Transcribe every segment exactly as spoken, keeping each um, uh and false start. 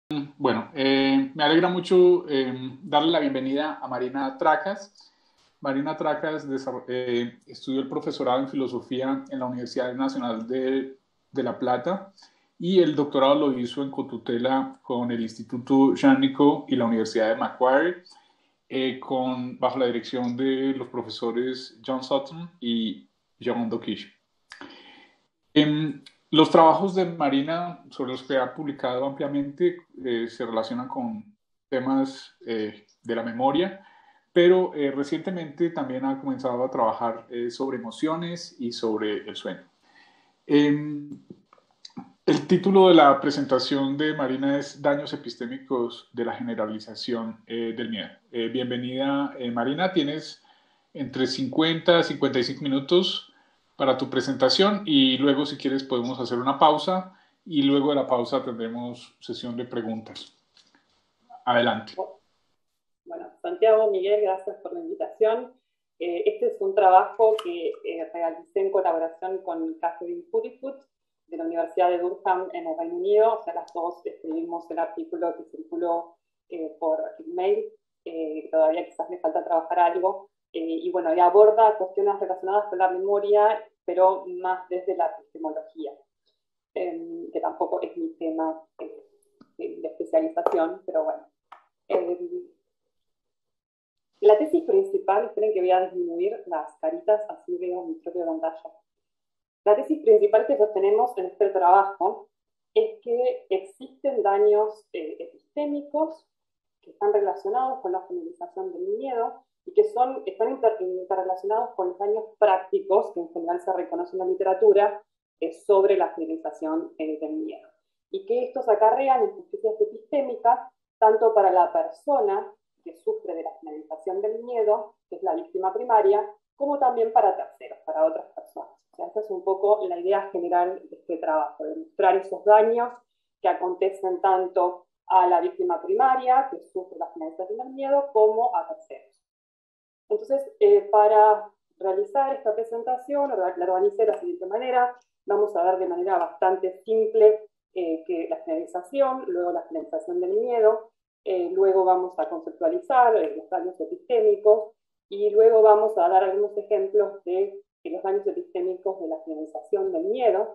Bueno, eh, me alegra mucho eh, darle la bienvenida a Marina Tracas. Marina Tracas desa- eh, estudió el profesorado en filosofía en la Universidad Nacional de, de La Plata y el doctorado lo hizo en cotutela con el Instituto Jánico y la Universidad de Macquarie, eh, con, bajo la dirección de los profesores John Sutton y John Dokish. Em, los trabajos de Marina, sobre los que ha publicado ampliamente, eh, se relacionan con temas eh, de la memoria, pero eh, recientemente también ha comenzado a trabajar eh, sobre emociones y sobre el sueño. Em, el título de la presentación de Marina es Daños epistémicos de la generalización eh, del miedo. Eh, bienvenida, eh, Marina. Tienes entre cincuenta y cincuenta y cinco minutos para tu presentación y luego, si quieres, podemos hacer una pausa y luego de la pausa tendremos sesión de preguntas. Adelante. Bueno, Santiago, Miguel, gracias por la invitación. Eh, este es un trabajo que eh, realicé en colaboración con Catherine Puttifoot de la Universidad de Durham en el Reino Unido. O sea, las dos escribimos el artículo que circuló eh, por email. Eh, todavía quizás me falta trabajar algo. Eh, y bueno, y aborda cuestiones relacionadas con la memoria, pero más desde la epistemología, eh, que tampoco es mi tema eh, de especialización, pero bueno. Eh, La tesis principal, esperen que voy a disminuir las caritas, así veo mi propia pantalla. La tesis principal que sostenemos en este trabajo es que existen daños eh, epistémicos que están relacionados con la generalización del miedo y que son, están inter, interrelacionados con los daños prácticos que en general se reconocen en la literatura eh, sobre la generalización eh, del miedo. Y que estos acarrean injusticias epistémicas tanto para la persona que sufre de la generalización del miedo, que es la víctima primaria, como también para terceros, para otras personas. O sea, esta es un poco la idea general de este trabajo, de mostrar esos daños que acontecen tanto a la víctima primaria, que sufre la generalización del miedo, como a terceros. Entonces, eh, para realizar esta presentación, la organicé de la siguiente manera. Vamos a ver de manera bastante simple eh, que la generalización, luego la generalización del miedo, eh, luego vamos a conceptualizar eh, los daños epistémicos y luego vamos a dar algunos ejemplos de, de los daños epistémicos de la generalización del miedo.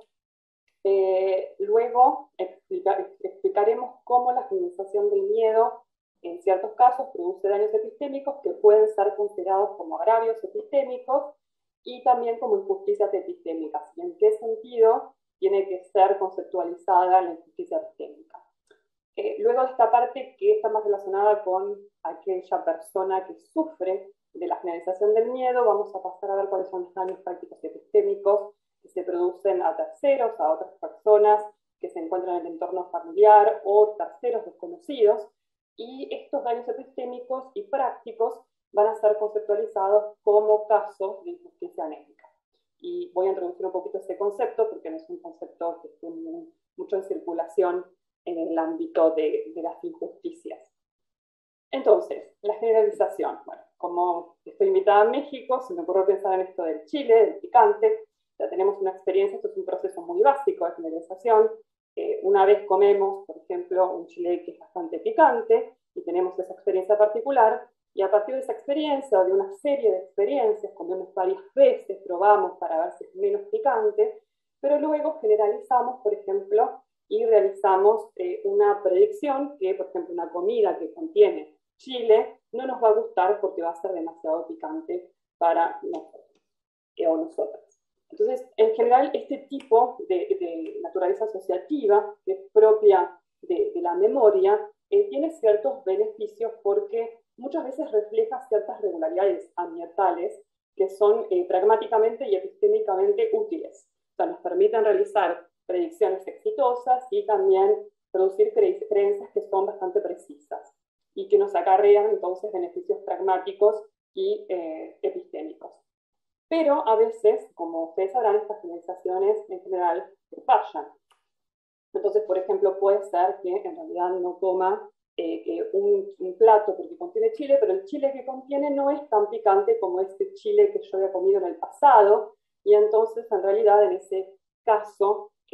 Eh, luego explica, explicaremos cómo la generalización del miedo en ciertos casos produce daños epistémicos que pueden ser considerados como agravios epistémicos y también como injusticias epistémicas. ¿Y en qué sentido tiene que ser conceptualizada la injusticia epistémica? Eh, luego de esta parte que está más relacionada con aquella persona que sufre de la generalización del miedo, vamos a pasar a ver cuáles son los daños prácticos y epistémicos que se producen a terceros, a otras personas que se encuentran en el entorno familiar o terceros desconocidos. Y estos daños epistémicos y prácticos van a ser conceptualizados como casos de injusticia anémica. Y voy a introducir un poquito este concepto porque no es un concepto que esté muy, mucho en circulación en el ámbito de, de las injusticias. Entonces, la generalización. Bueno, como estoy invitada a México, se me ocurrió pensar en esto del chile, del picante. Ya tenemos una experiencia, esto es un proceso muy básico de generalización. Eh, una vez comemos, por ejemplo, un chile que es bastante picante y tenemos esa experiencia particular, y a partir de esa experiencia o de una serie de experiencias, comemos varias veces, probamos para ver si es menos picante, pero luego generalizamos, por ejemplo, y realizamos eh, una predicción que, por ejemplo, una comida que contiene chile no nos va a gustar porque va a ser demasiado picante para nosotros eh, o nosotras. Entonces, en general, este tipo de, de naturaleza asociativa, que es propia de, de la memoria, eh, tiene ciertos beneficios porque muchas veces refleja ciertas regularidades ambientales que son eh, pragmáticamente y epistémicamente útiles. O sea, nos permiten realizar predicciones exitosas y también producir cre creencias que son bastante precisas y que nos acarrean entonces beneficios pragmáticos y eh, epistémicos. Pero a veces, como ustedes sabrán, estas generalizaciones en general fallan. Entonces, por ejemplo, puede ser que en realidad no coma eh, eh, un, un plato porque contiene chile, pero el chile que contiene no es tan picante como este chile que yo había comido en el pasado, y entonces en realidad en ese caso eh,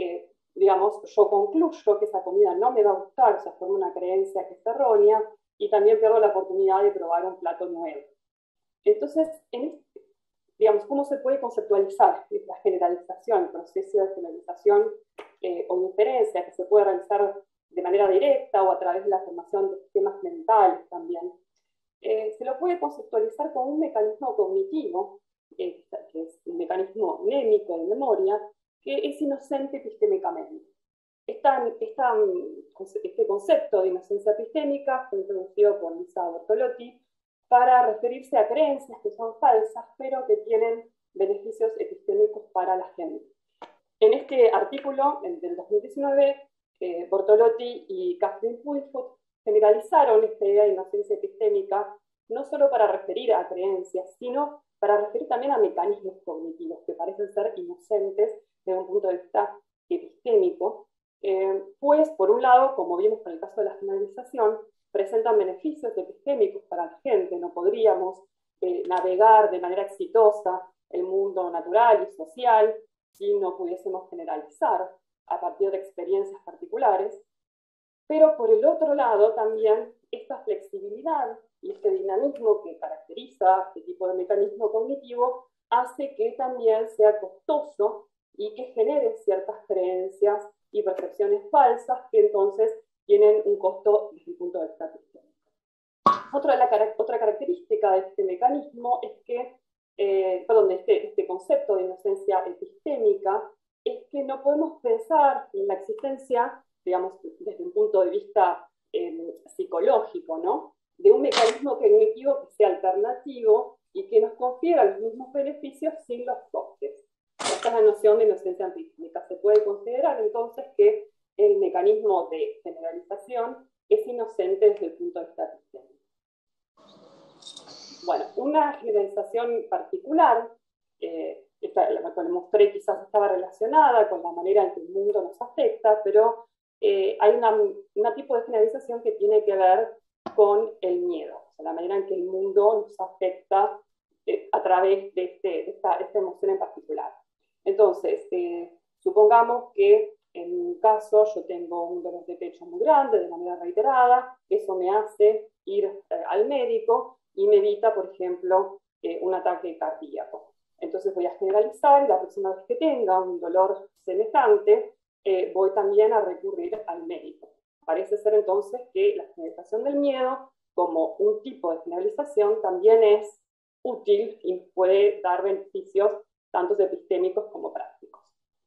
digamos, yo concluyo que esa comida no me va a gustar, o sea, forma una creencia que es errónea, y también pierdo la oportunidad de probar un plato nuevo. Entonces, en este, digamos, ¿cómo se puede conceptualizar la generalización, el proceso de generalización eh, o inferencia que se puede realizar de manera directa o a través de la formación de sistemas mentales también? Eh, se lo puede conceptualizar como un mecanismo cognitivo, eh, que es un mecanismo mnémico de memoria, que es inocente epistémicamente. Esta, esta, este concepto de inocencia epistémica fue introducido por Lisa Bortolotti para referirse a creencias que son falsas, pero que tienen beneficios epistémicos para la gente. En este artículo, el del dos mil diecinueve, eh, Bortolotti y Kathleen Pulfoot generalizaron esta idea de inocencia epistémica no solo para referir a creencias, sino para referir también a mecanismos cognitivos que parecen ser inocentes desde un punto de vista epistémico, eh, pues, por un lado, como vimos en el caso de la generalización, presentan beneficios epistémicos para la gente. No podríamos eh, navegar de manera exitosa el mundo natural y social si no pudiésemos generalizar a partir de experiencias particulares. Pero por el otro lado también esta flexibilidad y este dinamismo que caracteriza este tipo de mecanismo cognitivo hace que también sea costoso y que genere ciertas creencias y percepciones falsas que entonces tienen un costo desde el punto de vista epistémico. Otra, la, otra característica de este mecanismo es que, eh, perdón, de este, este concepto de inocencia epistémica, es que no podemos pensar en la existencia, digamos, desde un punto de vista eh, psicológico, ¿no?, de un mecanismo cognitivo que sea alternativo y que nos confiera los mismos beneficios sin los costes. Esta es la noción de inocencia epistémica. Se puede considerar entonces que el mecanismo de generalización es inocente desde el punto de vista epistémico. Bueno, una generalización particular, eh, esta, la que le mostré quizás estaba relacionada con la manera en que el mundo nos afecta, pero eh, hay una, una tipo de generalización que tiene que ver con el miedo, o sea, la manera en que el mundo nos afecta eh, a través de, este, de esta, esta emoción en particular. Entonces, eh, supongamos que en un caso yo tengo un dolor de pecho muy grande de manera reiterada, eso me hace ir eh, al médico y me evita, por ejemplo, eh, un ataque cardíaco. Entonces voy a generalizar y la próxima vez que tenga un dolor semejante, eh, voy también a recurrir al médico. Parece ser entonces que la generalización del miedo, como un tipo de generalización, también es útil y puede dar beneficios tanto epistémicos como prácticos.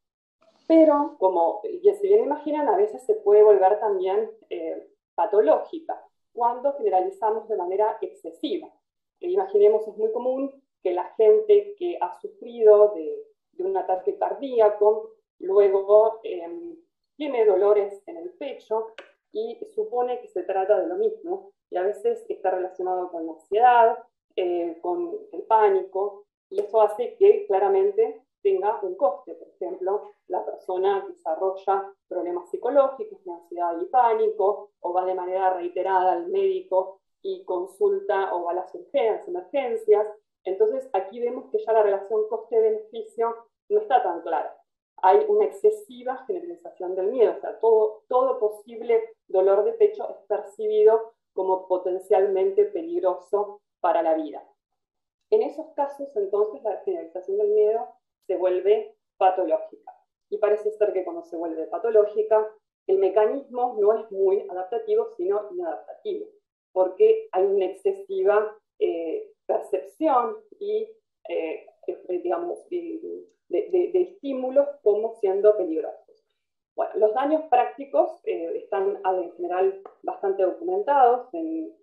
Pero, como ya se bien imaginan, a veces se puede volver también eh, patológica cuando generalizamos de manera excesiva. Eh, imaginemos, es muy común que la gente que ha sufrido de, de un ataque cardíaco luego eh, tiene dolores en el pecho y supone que se trata de lo mismo, y a veces está relacionado con la ansiedad, eh, con el pánico, y eso hace que claramente tenga un coste. Por ejemplo, la persona desarrolla problemas psicológicos, de ansiedad y pánico, o va de manera reiterada al médico y consulta, o va a las urgencias, emergencias. Entonces, aquí vemos que ya la relación coste-beneficio no está tan clara. Hay una excesiva generalización del miedo, o sea, todo, todo posible dolor de pecho es percibido como potencialmente peligroso para la vida. En esos casos, entonces, la generalización del miedo se vuelve patológica. Y parece ser que cuando se vuelve patológica, el mecanismo no es muy adaptativo, sino inadaptativo, porque hay una excesiva eh, percepción y, eh, digamos, de, de, de, de estímulos como siendo peligrosos. Bueno, los daños prácticos eh, están en general bastante documentados en,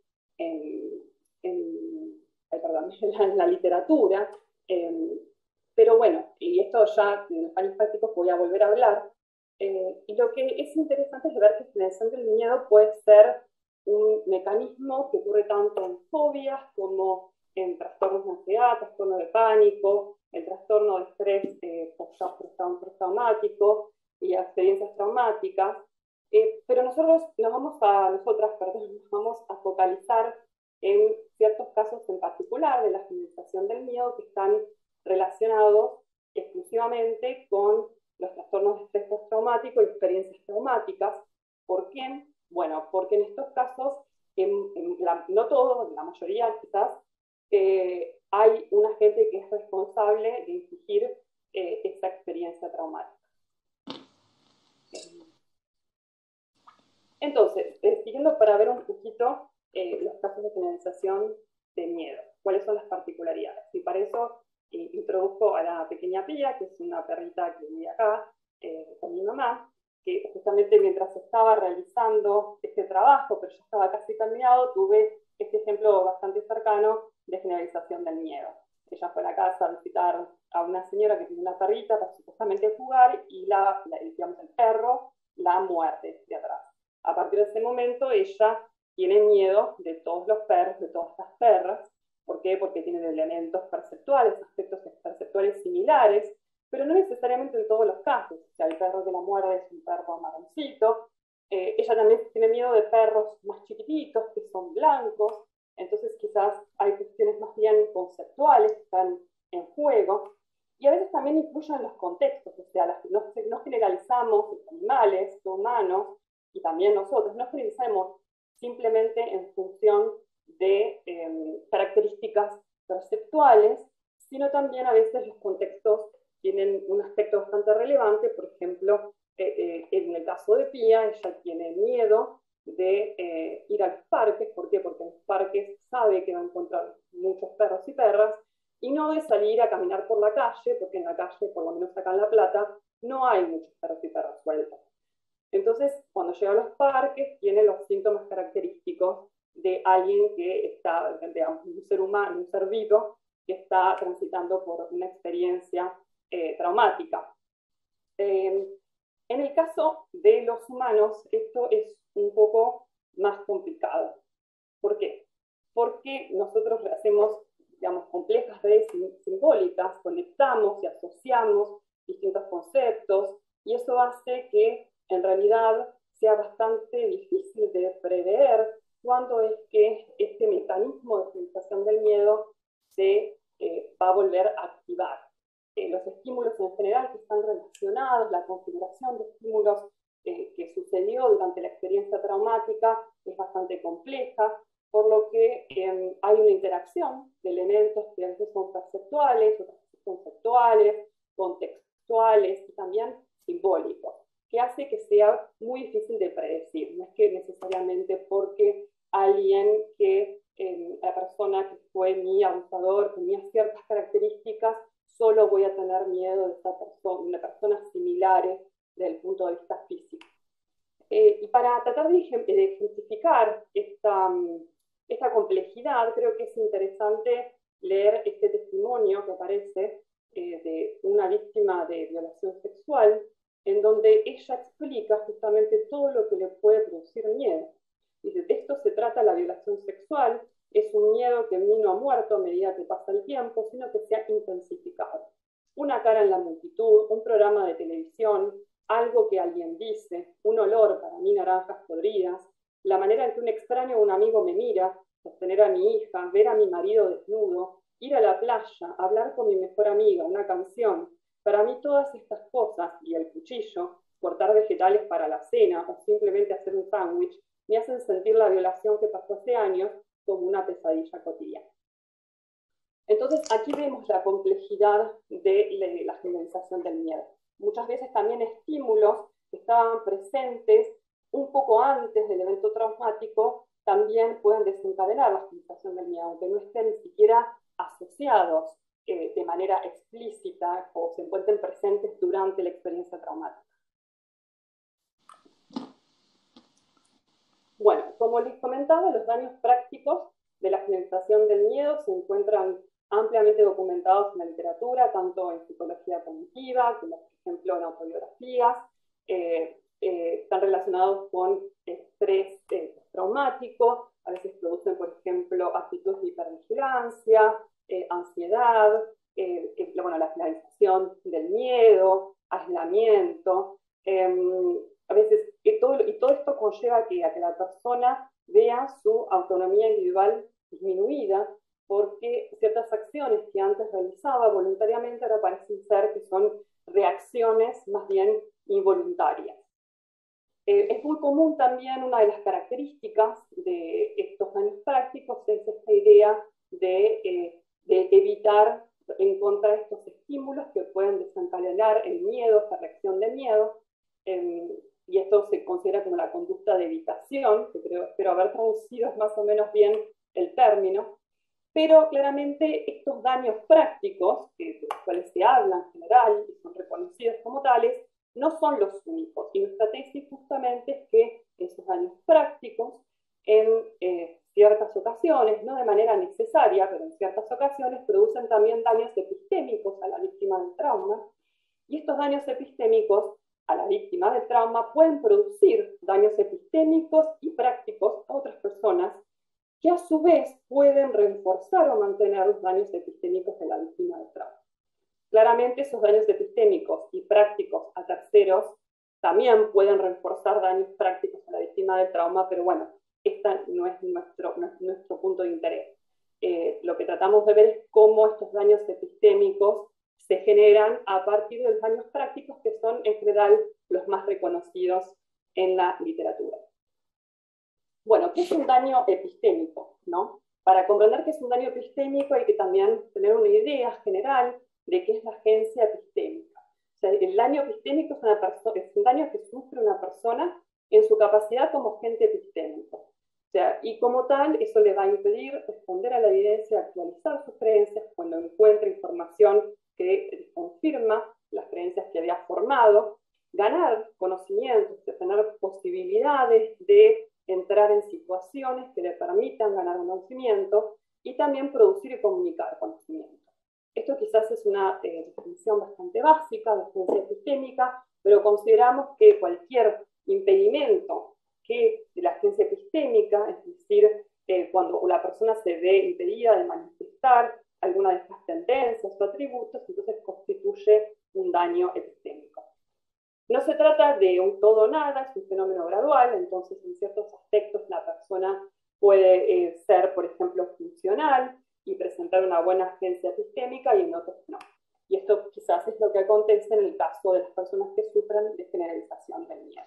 en, en, ay, perdón, en, la, en la literatura, eh, pero bueno, y esto ya en los daños prácticos voy a volver a hablar, eh, y lo que es interesante es ver que la generación del miedo puede ser un mecanismo que ocurre tanto en fobias como en trastornos de ansiedad, trastorno de pánico, el trastorno de estrés eh, postraumático y experiencias traumáticas, eh, pero nosotros nos vamos a, nosotras, perdón, nos vamos a focalizar en ciertos casos en particular de la generalización del miedo que están relacionados exclusivamente con los trastornos de estrés postraumático traumático y experiencias traumáticas. ¿Por qué? Bueno, porque en estos casos, en, en la, no todos, en la mayoría quizás, eh, hay un agente que es responsable de infligir eh, esa experiencia traumática. Entonces, eh, siguiendo para ver un poquito eh, los casos de generalización de miedo, cuáles son las particularidades. Y para eso eh, introduzco a la pequeña Pía, que es una perrita que vive acá eh, con mi mamá, que justamente mientras estaba realizando este trabajo, pero ya estaba casi terminado, tuve este ejemplo bastante cercano de generalización del miedo. Ella fue a la casa a visitar a una señora que tiene una perrita para supuestamente jugar y la, la, digamos, el perro la muerde de atrás. A partir de ese momento ella tiene miedo de todos los perros, de todas las perras. ¿Por qué? Porque tienen elementos perceptuales, aspectos perceptuales similares, pero no necesariamente en todos los casos. O sea, el perro que la muerde es un perro marroncito. Eh, ella también tiene miedo de perros más chiquititos, que son blancos. Entonces quizás hay cuestiones más bien conceptuales que están en juego. Y a veces también influyen los contextos. O sea, las, no, no generalizamos los animales, los humanos, y también nosotros, no generalizamos simplemente en función de eh, características perceptuales, sino también a veces los contextos tienen un aspecto bastante relevante. Por ejemplo, eh, eh, en el caso de Pía, ella tiene miedo de eh, ir a los parques. ¿Por qué? Porque en los parques sabe que va a encontrar muchos perros y perras, y no de salir a caminar por la calle, porque en la calle, por lo menos acá en La Plata, no hay muchos perros y perras sueltos. Entonces, cuando llega a los parques, tiene los síntomas característicos de alguien que está, digamos, un ser humano, un ser vivo, que está transitando por una experiencia eh, traumática. Eh, en el caso de los humanos, esto es un poco más complicado. ¿Por qué? Porque nosotros hacemos, digamos, complejas redes simbólicas, conectamos y asociamos distintos conceptos, y eso hace que en realidad sea bastante difícil de prever cuándo es que este mecanismo de sensación del miedo se eh, va a volver a activar. Eh, los estímulos en general que están relacionados, la configuración de estímulos eh, que sucedió durante la experiencia traumática es bastante compleja, por lo que eh, hay una interacción de elementos que a veces son perceptuales, otras conceptuales, contextuales y también simbólicos, que hace que sea muy difícil de predecir. No es que necesariamente porque alguien que, eh, la persona que fue mi abusador tenía ciertas características, solo voy a tener miedo de esta persona, de personas similares desde el punto de vista físico. Eh, y para tratar de, de ejemplificar esta, esta complejidad, creo que es interesante leer este testimonio que aparece eh, de una víctima de violación sexual, en donde ella explica justamente todo lo que le puede producir miedo. Y de esto se trata la violación sexual. Es un miedo que en mí no ha muerto a medida que pasa el tiempo, sino que se ha intensificado. Una cara en la multitud, un programa de televisión, algo que alguien dice, un olor, para mí naranjas podridas, la manera en que un extraño o un amigo me mira, sostener a mi hija, ver a mi marido desnudo, ir a la playa, hablar con mi mejor amiga, una canción. Para mí todas estas cosas, y el cuchillo, cortar vegetales para la cena o simplemente hacer un sándwich, me hacen sentir la violación que pasó hace años como una pesadilla cotidiana. Entonces aquí vemos la complejidad de la generalización del miedo. Muchas veces también estímulos que estaban presentes un poco antes del evento traumático también pueden desencadenar la generalización del miedo, aunque no estén ni siquiera asociados eh, de manera explícita o se encuentren presentes durante la experiencia traumática. Bueno, como les comentaba, los daños prácticos de la generalización del miedo se encuentran ampliamente documentados en la literatura, tanto en psicología cognitiva como, por ejemplo, en autobiografías. Eh, eh, están relacionados con estrés eh, traumático, a veces producen, por ejemplo, actitudes de hipervigilancia, eh, ansiedad, eh, eh, bueno, la finalización del miedo, aislamiento. Eh, a veces, y todo, y todo esto conlleva a que, a que la persona vea su autonomía individual disminuida, porque ciertas acciones que antes realizaba voluntariamente ahora parecen ser que son reacciones más bien involuntarias. Eh, es muy común también, una de las características de estos daños prácticos es esta idea de, eh, de evitar en contra de estos estímulos que pueden desencadenar el miedo, esta reacción de miedo, eh, y esto se considera como la conducta de evitación, que creo, espero haber traducido más o menos bien el término, pero claramente estos daños prácticos, que, de los cuales se habla en general y son reconocidos como tales, no son los únicos. Y nuestra tesis justamente es que esos daños prácticos, en eh, ciertas ocasiones, no de manera necesaria, pero en ciertas ocasiones, producen también daños epistémicos a la víctima del trauma. Y estos daños epistémicos a la víctima del trauma pueden producir daños epistémicos y prácticos a otras personas, que a su vez pueden reforzar o mantener los daños epistémicos de la víctima del trauma. Claramente esos daños epistémicos y prácticos a terceros también pueden reforzar daños prácticos a la víctima del trauma, pero bueno, este no es nuestro, no es nuestro punto de interés. Eh, lo que tratamos de ver es cómo estos daños epistémicos se generan a partir de los daños prácticos, que son en general los más reconocidos en la literatura. Bueno, ¿qué es un daño epistémico? ¿No? Para comprender qué es un daño epistémico hay que también tener una idea general de qué es la agencia epistémica. O sea, el daño epistémico es, una es un daño que sufre una persona en su capacidad como agente epistémico. O sea, y como tal, eso le va a impedir responder a la evidencia, actualizar sus creencias cuando encuentra información que confirma las creencias que había formado, ganar conocimientos, tener posibilidades de entrar en situaciones que le permitan ganar conocimiento y también producir y comunicar conocimiento. Esto quizás es una eh, definición bastante básica de ciencia epistémica, pero consideramos que cualquier impedimento que de la ciencia epistémica, es decir, eh, cuando la persona se ve impedida de manifestar alguna de estas tendencias o atributos, entonces constituye un daño epistémico. No se trata de un todo o nada, es un fenómeno gradual, entonces en ciertos aspectos la persona puede eh, ser, por ejemplo, funcional y presentar una buena agencia epistémica, y en otros no. Y esto quizás es lo que acontece en el caso de las personas que sufren de generalización del miedo.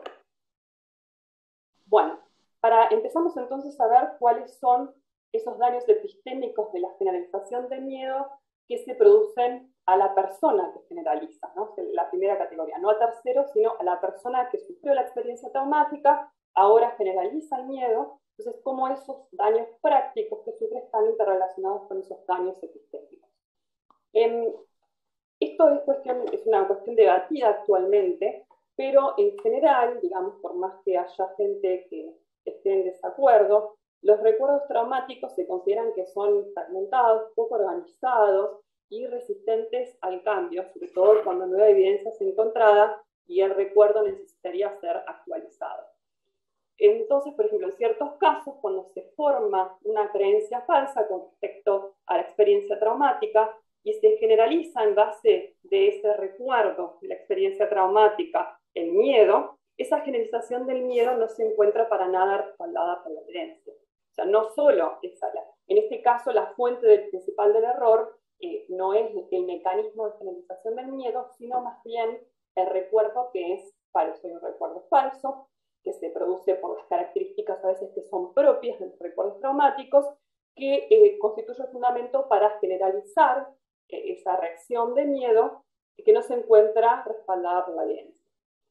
Bueno, para, empezamos entonces a ver cuáles son esos daños epistémicos de la generalización del miedo que se producen a la persona que generaliza, ¿no? La primera categoría, no a terceros, sino a la persona que sufrió la experiencia traumática, ahora generaliza el miedo. Entonces, cómo esos daños prácticos que sufre están interrelacionados con esos daños epistémicos. Eh, esto es, cuestión, es una cuestión debatida actualmente, pero en general, digamos, por más que haya gente que esté en desacuerdo, los recuerdos traumáticos se consideran que son fragmentados, poco organizados y resistentes al cambio, sobre todo cuando no hay evidencia encontrada y el recuerdo necesitaría ser actualizado. Entonces, por ejemplo, en ciertos casos, cuando se forma una creencia falsa con respecto a la experiencia traumática y se generaliza en base de ese recuerdo de la experiencia traumática el miedo, esa generalización del miedo no se encuentra para nada respaldada por la evidencia. O sea, no solo esa, en este caso la fuente del, principal del error eh, no es el mecanismo de generalización del miedo, sino más bien el recuerdo que es falso, y un recuerdo falso que se produce por las características a veces que son propias de los recuerdos traumáticos, que eh, constituye el fundamento para generalizar eh, esa reacción de miedo que no se encuentra respaldada por la evidencia.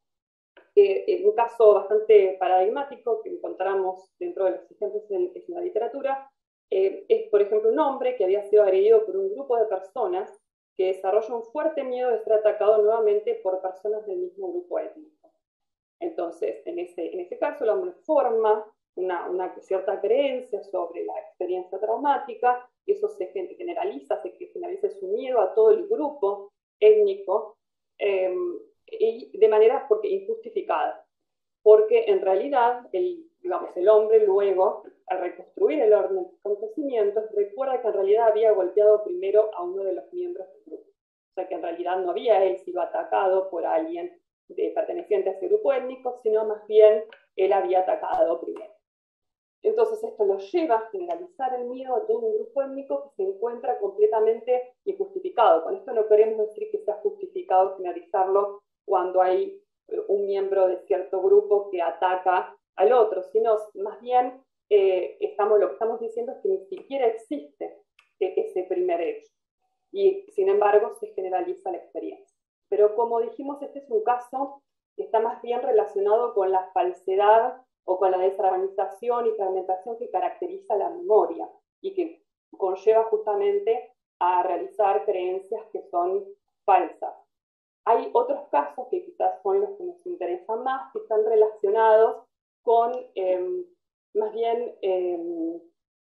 Eh, un caso bastante paradigmático que encontramos dentro de los ejemplos en, en la literatura eh, es, por ejemplo, un hombre que había sido agredido por un grupo de personas que desarrolla un fuerte miedo de ser atacado nuevamente por personas del mismo grupo étnico. Entonces, en ese, en ese caso, el hombre forma una, una cierta creencia sobre la experiencia traumática, y eso se generaliza, se generaliza su miedo a todo el grupo étnico, eh, y de manera porque, injustificada, porque en realidad el, digamos, el hombre luego, al reconstruir el orden de los acontecimientos, recuerda que en realidad había golpeado primero a uno de los miembros del grupo. O sea que en realidad no había él sido atacado por alguien de, perteneciente a ese grupo étnico, sino más bien él había atacado primero. Entonces esto lo lleva a generalizar el miedo a todo un grupo étnico que se encuentra completamente injustificado. Con esto no queremos decir que sea justificado generalizarlo cuando hay un miembro de cierto grupo que ataca al otro, sino más bien eh, estamos, lo que estamos diciendo es que ni siquiera existe ese primer hecho. Y sin embargo se generaliza la experiencia. Pero como dijimos, este es un caso que está más bien relacionado con la falsedad o con la desorganización y fragmentación que caracteriza la memoria y que conlleva justamente a realizar creencias que son falsas. Hay otros casos que quizás son los que nos interesan más, que están relacionados con, eh, más bien, eh,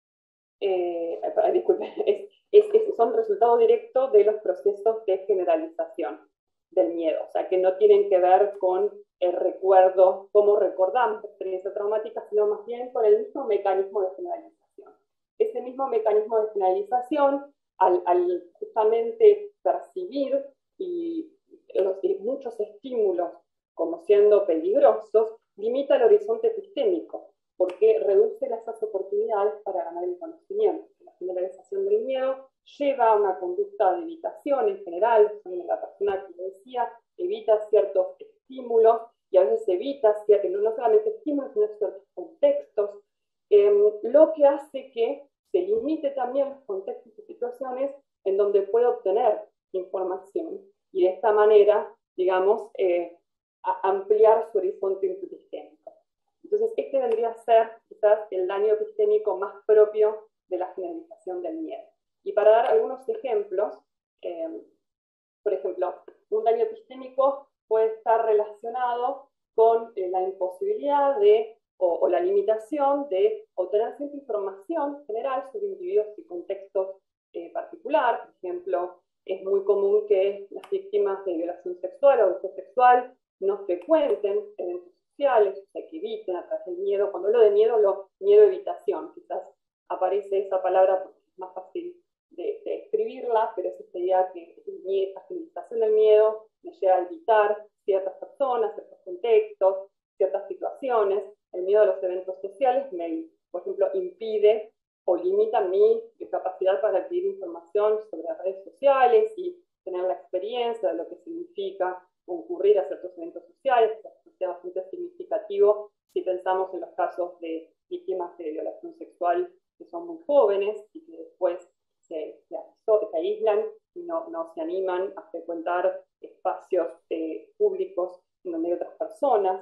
eh, disculpen, es, es, es, son resultado directo de los procesos de generalización del miedo, o sea, que no tienen que ver con el recuerdo, cómo recordamos la experiencia traumática, sino más bien con el mismo mecanismo de generalización. Ese mismo mecanismo de generalización, al, al justamente percibir y los, y muchos estímulos como siendo peligrosos, limita el horizonte epistémico, porque reduce esas oportunidades para ganar el conocimiento. La generalización del miedo lleva a una conducta de evitación en general, la persona que lo decía, evita ciertos estímulos y a veces evita ciertos, no solamente estímulos, sino ciertos contextos, eh, lo que hace que se limite también los contextos y situaciones en donde puede obtener información y de esta manera, digamos, eh, a ampliar su horizonte epistémico. Entonces, este vendría a ser quizás el daño epistémico más propio de la generalización del miedo. Y para dar algunos ejemplos, eh, por ejemplo, un daño epistémico puede estar relacionado con eh, la imposibilidad de, o, o la limitación de obtener cierta información general sobre individuos y contextos eh, particular. Por ejemplo, es muy común que las víctimas de violación sexual o abuso sexual no frecuenten eventos sociales, o sea, que eviten a través del miedo. Cuando hablo de miedo, lo miedo-evitación. Quizás aparece esa palabra porque es más fácil de, de escribirla, pero eso sería que la generalización del miedo me lleva a evitar ciertas personas, ciertos contextos, ciertas situaciones. El miedo a los eventos sociales me, por ejemplo, impide o limita mi capacidad para adquirir información sobre las redes sociales y tener la experiencia de lo que significa concurrir a ciertos eventos sociales, que sea bastante significativo si pensamos en los casos de víctimas de violación sexual que son muy jóvenes y que después se, se, se aíslan y no, no se animan a frecuentar espacios eh, públicos en donde hay otras personas.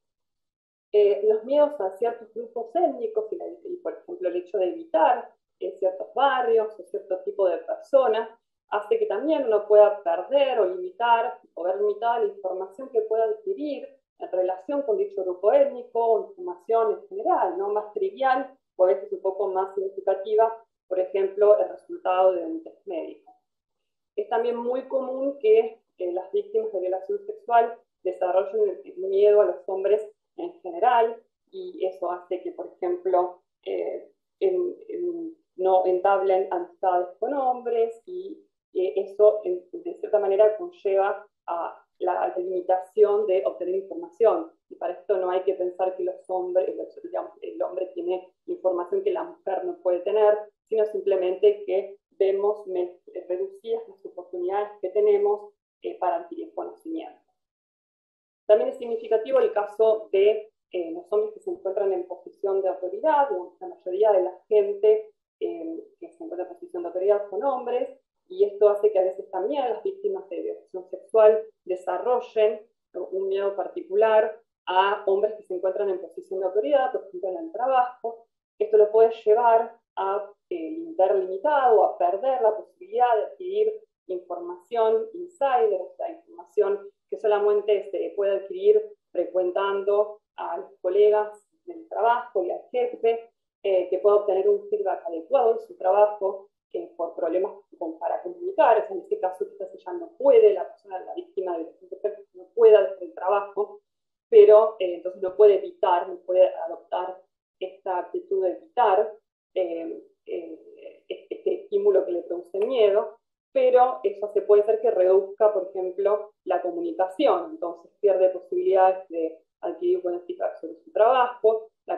Eh, los miedos a ciertos grupos étnicos y, la, y, por ejemplo, el hecho de evitar eh, ciertos barrios o cierto tipo de personas hace que también uno pueda perder o limitar o ver limitada la información que pueda adquirir en relación con dicho grupo étnico o información en general, ¿no? Más trivial o a veces un poco más significativa, por ejemplo, el resultado de un test médico. Es también muy común que eh, las víctimas de violación sexual desarrollen el miedo a los hombres en general, y eso hace que, por ejemplo, eh, en, en, no entablen amistades con hombres, y eh, eso en, de cierta manera conlleva a la limitación de obtener información. Y para esto no hay que pensar que los hombres, digamos, el hombre tiene información que la mujer no puede tener, sino simplemente que vemos reducidas las oportunidades que tenemos eh, para adquirir conocimiento. También es significativo el caso de eh, los hombres que se encuentran en posición de autoridad, o la mayoría de la gente eh, que se encuentra en posición de autoridad son hombres, y esto hace que a veces también las víctimas de violación sexual desarrollen un miedo particular a hombres que se encuentran en posición de autoridad, por ejemplo en el trabajo. Esto lo puede llevar a eh, ver limitado, a perder la posibilidad de adquirir información insider, o sea, información que solamente se puede adquirir frecuentando a los colegas del trabajo y al jefe, eh, que pueda obtener un feedback adecuado en su trabajo eh, por problemas con, para comunicar. O sea, en este caso quizás ella no puede, la persona, la víctima de violación sexual no pueda desde el trabajo, pero eh, entonces no puede evitar, no puede adoptar esta actitud de evitar eh, eh, este estímulo que le produce miedo, pero eso se puede hacer que reduzca, por ejemplo, la comunicación. Entonces pierde posibilidades de adquirir buen feedback sobre su trabajo, la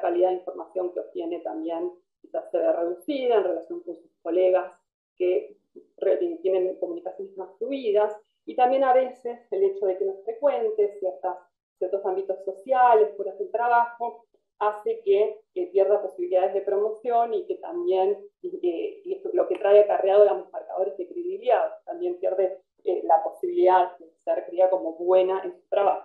calidad de información que obtiene también quizás se ve reducida en relación con sus colegas que tienen comunicaciones más fluidas, y también a veces el hecho de que no frecuente ciertas, ciertos ámbitos sociales, fuera del trabajo, hace que, que pierda posibilidades de promoción y que también, eh, y lo que trae acarreado, digamos, marcadores de credibilidad, también pierde eh, la posibilidad de ser creída como buena en su trabajo.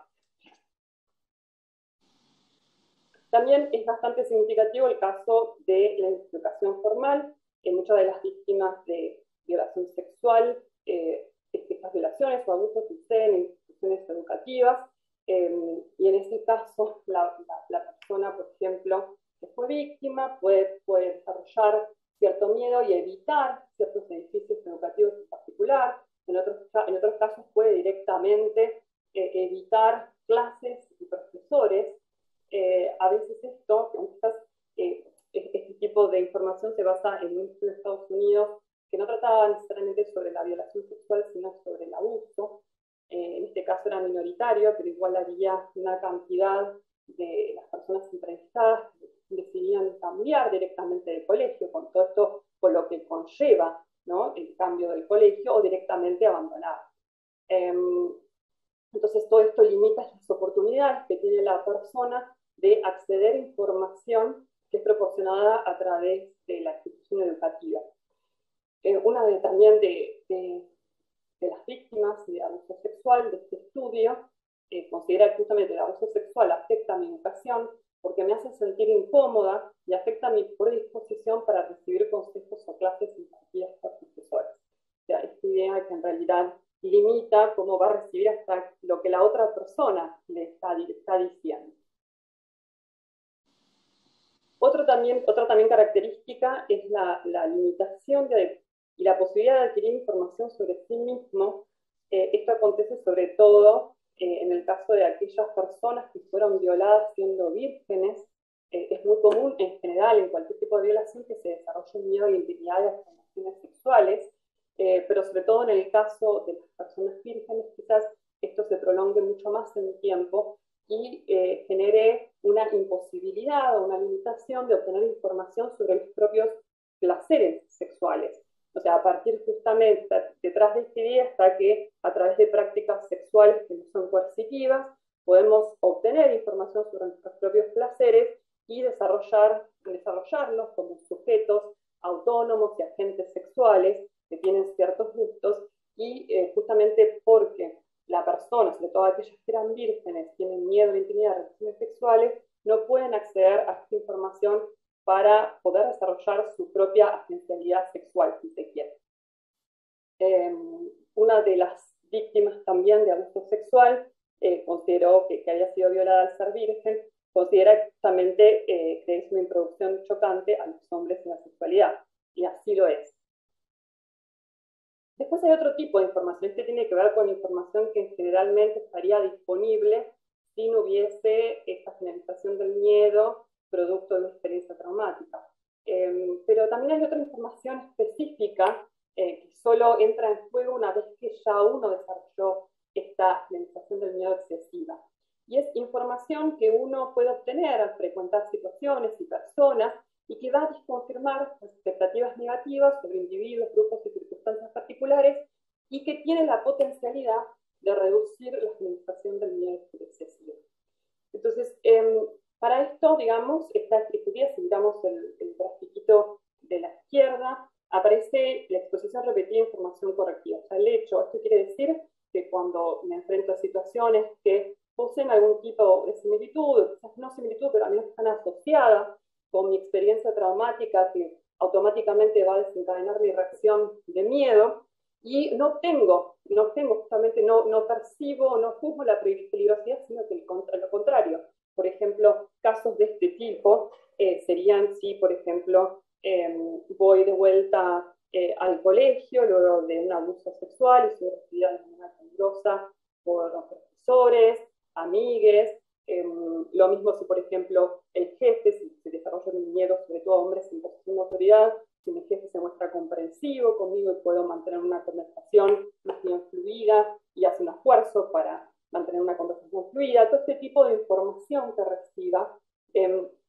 También es bastante significativo el caso de la educación formal, que muchas de las víctimas de violación sexual, eh, estas violaciones o abusos suceden en instituciones educativas, eh, y en ese caso la, la, la persona, por ejemplo, que fue víctima puede, puede desarrollar cierto miedo y evitar ciertos edificios educativos en particular. En otros, en otros casos puede directamente eh, evitar clases y profesores. Eh, a veces esto, quizás, eh, este tipo de información se basa en un estudio de Estados Unidos que no trataba necesariamente sobre la violación sexual, sino sobre el abuso. Eh, en este caso era minoritario, pero igual había una cantidad de las personas entrevistadas que decidían cambiar directamente de colegio, con todo esto, con lo que conlleva, ¿no?, el cambio del colegio, o directamente abandonar. Eh, entonces todo esto limita las oportunidades que tiene la persona de acceder a información que es proporcionada a través de la institución educativa. Eh, una de, también de, de, de las víctimas de abuso sexual de este estudio eh, considera que justamente el abuso sexual afecta mi educación porque me hace sentir incómoda y afecta mi predisposición para recibir consejos o clases impartidas por profesores. O sea, esta idea que en realidad limita cómo va a recibir hasta lo que la otra persona le está, le está diciendo. Otro también, otra también característica es la, la limitación de, y la posibilidad de adquirir información sobre sí mismo. Eh, esto acontece sobre todo eh, en el caso de aquellas personas que fueron violadas siendo vírgenes. Eh, es muy común en general en cualquier tipo de violación que se desarrolle un miedo a la intimidad y a las relaciones sexuales, eh, pero sobre todo en el caso de las personas vírgenes quizás esto se prolongue mucho más en el tiempo y eh, genere una imposibilidad o una limitación de obtener información sobre los propios placeres sexuales. O sea, a partir justamente, detrás de esta idea está que a través de prácticas sexuales que no son coercitivas, podemos obtener información sobre nuestros propios placeres y desarrollar, desarrollarnos como sujetos autónomos y agentes sexuales que tienen ciertos gustos, y eh, justamente porque la persona, sobre todo aquellas que eran vírgenes, tienen miedo a la intimidad de relaciones sexuales, no pueden acceder a esta información para poder desarrollar su propia agencialidad sexual, si se quiere. Eh, una de las víctimas también de abuso sexual eh, consideró que, que había sido violada al ser virgen, considera justamente eh, que es una introducción chocante a los hombres en la sexualidad, y así lo es. Después hay otro tipo de información. Este tiene que ver con información que generalmente estaría disponible si no hubiese esta generalización del miedo producto de una experiencia traumática. Eh, pero también hay otra información específica eh, que solo entra en juego una vez que ya uno desarrolló esta generalización del miedo excesiva. Y es información que uno puede obtener al frecuentar situaciones y personas y que va a desconfirmar las expectativas negativas sobre individuos, grupos y circunstancias particulares, y que tiene la potencialidad de reducir la generalización del miedo excesivo. Entonces, eh, para esto, digamos, esta escritura, si miramos el, el grafiquito de la izquierda, aparece la exposición repetida de información correctiva. O sea, el hecho, esto quiere decir que cuando me enfrento a situaciones que poseen algún tipo de similitud, quizás no similitud, pero al menos están asociadas con mi experiencia traumática, que automáticamente va a desencadenar mi reacción de miedo, y no tengo, no tengo justamente, no, no percibo, no juzgo la peligrosidad, sino que el contra, lo contrario. Por ejemplo, casos de este tipo eh, serían si, por ejemplo, eh, voy de vuelta eh, al colegio luego de un abuso sexual y soy recibida de manera peligrosa por los profesores, amigues. Eh, lo mismo si, por ejemplo, el jefe, si se desarrolla un miedo, sobre todo a hombres en posición de autoridad, si mi jefe se muestra comprensivo conmigo y puedo mantener una conversación más bien fluida y hace un esfuerzo para mantener una conversación fluida, todo este tipo de información que reciba eh,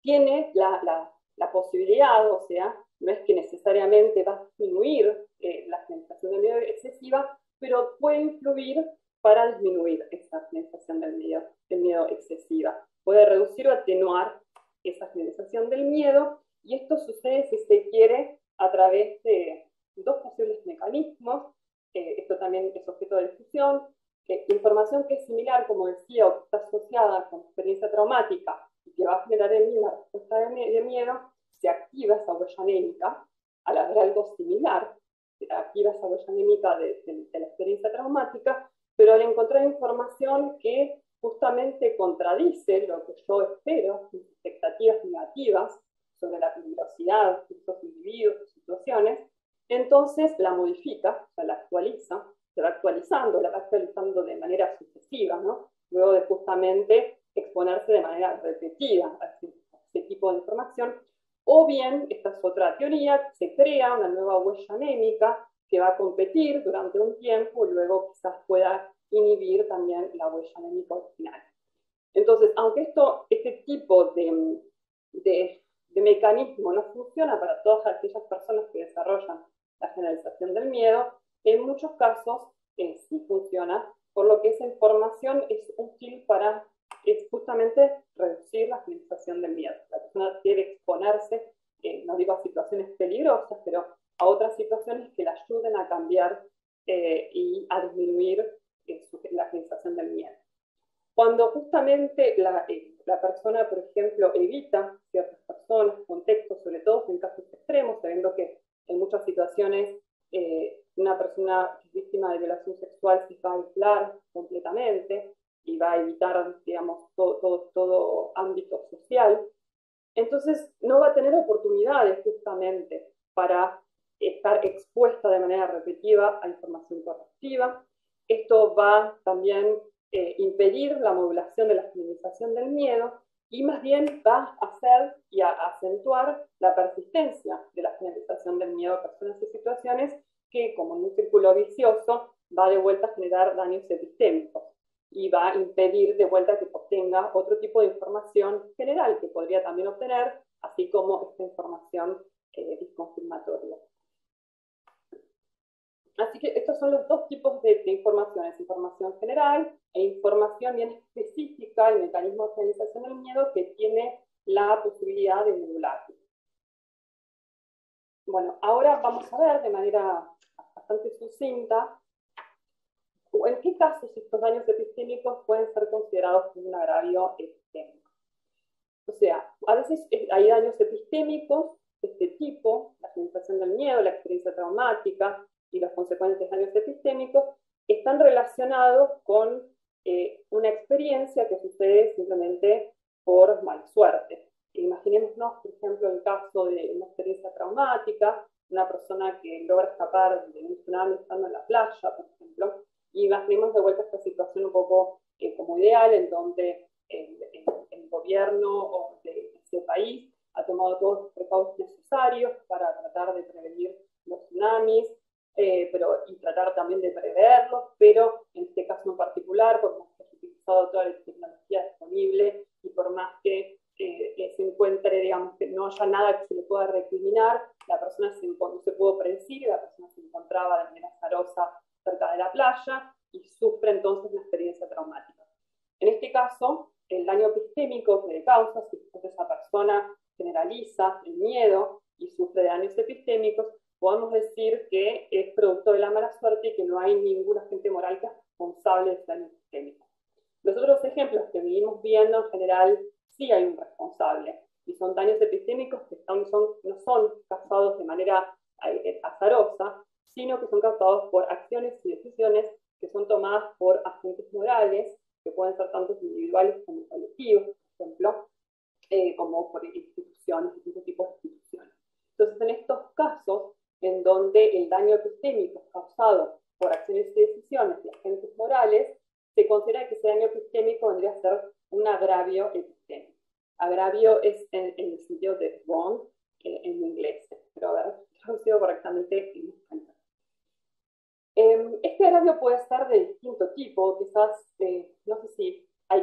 tiene la, la, la posibilidad, o sea, no es que necesariamente va a disminuir eh, la generación del miedo excesiva, pero puede influir para disminuir esa generación del miedo, del miedo excesiva. Puede reducir o atenuar esa generación del miedo, y esto sucede, si se quiere, a través de dos posibles mecanismos. Eh, esto también es objeto de discusión. Eh, información que es similar, como decía, o que está asociada con experiencia traumática y que va a generar en mí una respuesta de, de miedo, se activa esa huella anémica. Al haber algo similar, se activa esa huella anémica de, de, de la experiencia traumática, pero al encontrar información que justamente contradice lo que yo espero, mis expectativas negativas sobre la peligrosidad de estos individuos, de situaciones, entonces la modifica, o sea, la actualiza, se va actualizando, la va actualizando de manera sucesiva, ¿no? Luego de justamente exponerse de manera repetida a este, a este tipo de información. O bien, esta es otra teoría, se crea una nueva huella anémica que va a competir durante un tiempo y luego quizás pueda inhibir también la huella anémica original. Entonces, aunque esto, este tipo de, de, de mecanismo no funciona para todas aquellas personas que desarrollan la generalización del miedo, en muchos casos eh, sí funciona, por lo que esa información es útil para es justamente reducir la generalización del miedo. La persona debe exponerse, eh, no digo a situaciones peligrosas, pero a otras situaciones que la ayuden a cambiar eh, y a disminuir eh, su, la generalización del miedo. Cuando justamente la, eh, la persona, por ejemplo, evita ciertas personas, contextos, sobre todo en casos extremos, sabiendo que en muchas situaciones eh, una persona que es víctima de violación sexual se va a aislar completamente y va a evitar, digamos, todo, todo, todo ámbito social, entonces no va a tener oportunidades justamente para estar expuesta de manera repetitiva a información correctiva. Esto va también eh, impedir la modulación de la generalización del miedo y más bien va a hacer y a acentuar la persistencia de la generalización del miedo a personas y situaciones que, como en un círculo vicioso, va de vuelta a generar daños epistémicos y va a impedir de vuelta que obtenga otro tipo de información general que podría también obtener, así como esta información eh, disconfirmatoria. Así que estos son los dos tipos de, de informaciones, información general e información bien específica, el mecanismo de generalización del miedo que tiene la posibilidad de modularlo. Bueno, ahora vamos a ver de manera bastante sucinta en qué casos estos daños epistémicos pueden ser considerados como un agravio epistémico. O sea, a veces hay daños epistémicos de este tipo, la sensación del miedo, la experiencia traumática y los consecuentes daños epistémicos, están relacionados con eh, una experiencia que sucede simplemente por mala suerte. Imaginémonos, por ejemplo, el caso de una experiencia traumática, una persona que logra escapar de un tsunami estando en la playa, por ejemplo, y imaginemos de vuelta esta situación un poco eh, como ideal, en donde el, el, el gobierno de ese país ha tomado todos los precauciones necesarios para tratar de prevenir los tsunamis, eh, pero, y tratar también de preverlos, pero en este caso en particular, por más que haya utilizado toda la tecnología disponible y por más que eh, se encuentre, digamos, que no haya nada que se le pueda recriminar, la persona se, no se pudo predecir, la persona se encontraba de manera azarosa cerca de la playa y sufre entonces una experiencia traumática. En este caso, el daño epistémico que le causa, si esa persona generaliza el miedo y sufre de daños epistémicos, podemos decir que es producto de la mala suerte y que no hay ningún agente moral que es responsable de ese daño epistémico. Los otros ejemplos que venimos viendo, en general, sí hay un responsable, y son daños epistémicos que son, son, no son causados de manera eh, azarosa, sino que son causados por acciones y decisiones que son tomadas por agentes morales, que pueden ser tanto individuales como colectivos, por ejemplo, eh, como por instituciones, distintos tipos de instituciones. Entonces, en estos casos, en donde el daño epistémico es causado por acciones y decisiones de agentes morales, se considera que ese daño epistémico vendría a ser un agravio epistémico. Agravio es en, en el sentido de wrong eh, en inglés, pero a ver, traducido correctamente en español. Este agravio puede ser de distinto tipo, quizás, eh, no sé si hay que hacer una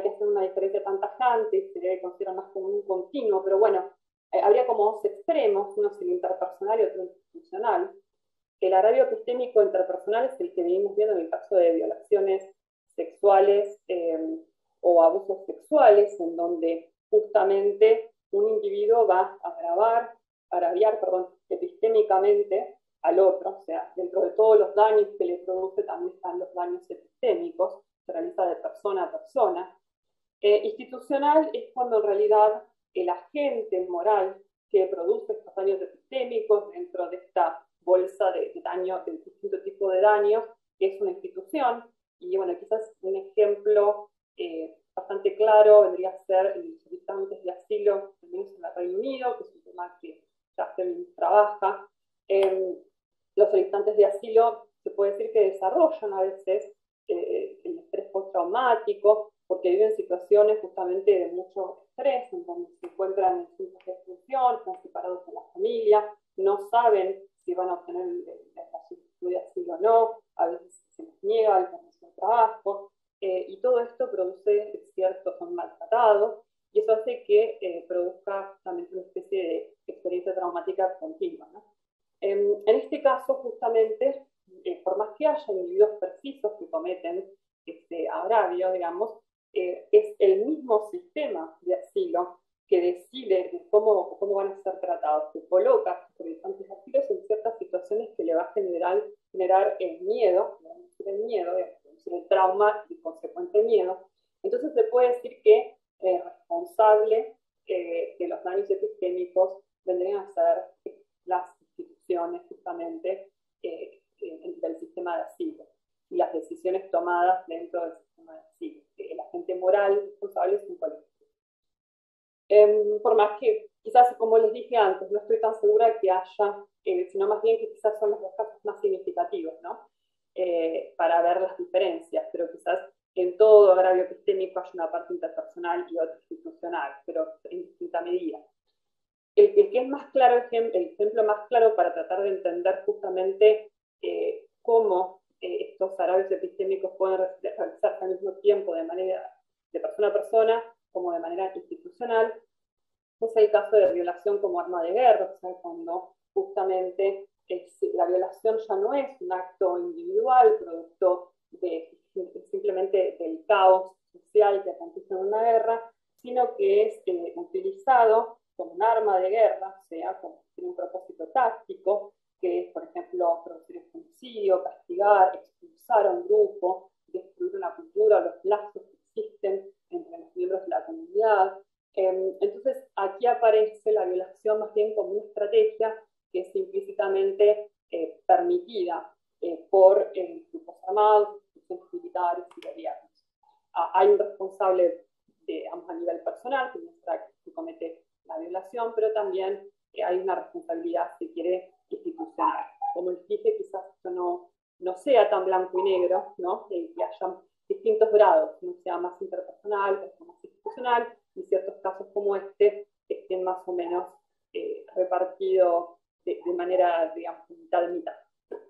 una diferencia tan tajante, se debe considerar más como un continuo, pero bueno, eh, habría como dos extremos, uno es el interpersonal y otro institucional. El agravio epistémico interpersonal es el que venimos viendo en el caso de violaciones sexuales eh, o abusos sexuales, en donde justamente un individuo va a agravar, agraviar, perdón, epistémicamente al otro, o sea, dentro de todos los daños que le produce también están los daños epistémicos, se realiza de persona a persona. Eh, institucional es cuando en realidad el agente moral que produce estos daños epistémicos dentro de esta bolsa de, de daño, de distinto tipo de daños, que es una institución, y bueno, quizás un ejemplo eh, bastante claro vendría a ser los solicitantes de asilo, al menos en el Reino Unido, que es un tema que ya se trabaja. Eh, los solicitantes de asilo se puede decir que desarrollan a veces eh, el estrés postraumático, porque viven situaciones justamente de mucho estrés, en donde se encuentran en situaciones de expulsión, están separados de la familia, no saben si van a obtener la solicitud de asilo o no, a veces se les niega el permiso de trabajo, eh, y todo esto produce ciertos, son maltratados, y eso hace que eh, produzca justamente una especie de experiencia traumática continua, ¿no? En, en este caso, justamente, eh, por más que haya individuos precisos que cometen este agravio, digamos, eh, es el mismo sistema de asilo que decide de cómo, cómo van a ser tratados, que coloca a los solicitantes de asilo en ciertas situaciones que le va a generar, generar el miedo, el miedo, el trauma y consecuente miedo. Entonces se puede decir que el eh, responsable eh, de los daños epistémicos vendrían a ser las instituciones justamente eh, del sistema de asilo y las decisiones tomadas dentro del sistema de asilo. El agente moral responsable es un colectivo. Eh, por más que quizás, como les dije antes, no estoy tan segura que haya, eh, sino más bien que quizás son los dos casos más significativos, ¿no? Eh, para ver las diferencias, pero quizás en todo agravio epistémico hay una parte interpersonal y otra institucional, pero en distinta medida. El, el que es más claro, el ejemplo más claro para tratar de entender justamente eh, cómo eh, estos agravios epistémicos pueden realizarse al mismo tiempo de manera de persona a persona como de manera institucional, es el caso de violación como arma de guerra, o sea, cuando justamente es, la violación ya no es un acto individual, producto de, simplemente del caos social que acontece en una guerra, sino que es eh, utilizado como un arma de guerra, o sea, como tiene un propósito táctico, que es, por ejemplo, producir el genocidio, castigar, expulsar a un grupo, destruir una cultura, los lazos que existen entre los miembros de la comunidad. Eh, entonces, aquí aparece la violación más bien como una estrategia que es implícitamente eh, permitida eh, por eh, grupos armados, instituciones militares y gobiernos. Ah, hay un responsable de, digamos, a nivel personal, que, muestra que comete la violación, pero también eh, hay una responsabilidad, si quiere, institucional. Como les dije, quizás esto no, no sea tan blanco y negro, ¿no? Que, que haya distintos grados, no sea más interpersonal, o más institucional, y ciertos casos como este estén más o menos eh, repartidos de, de manera, digamos, mitad de mitad.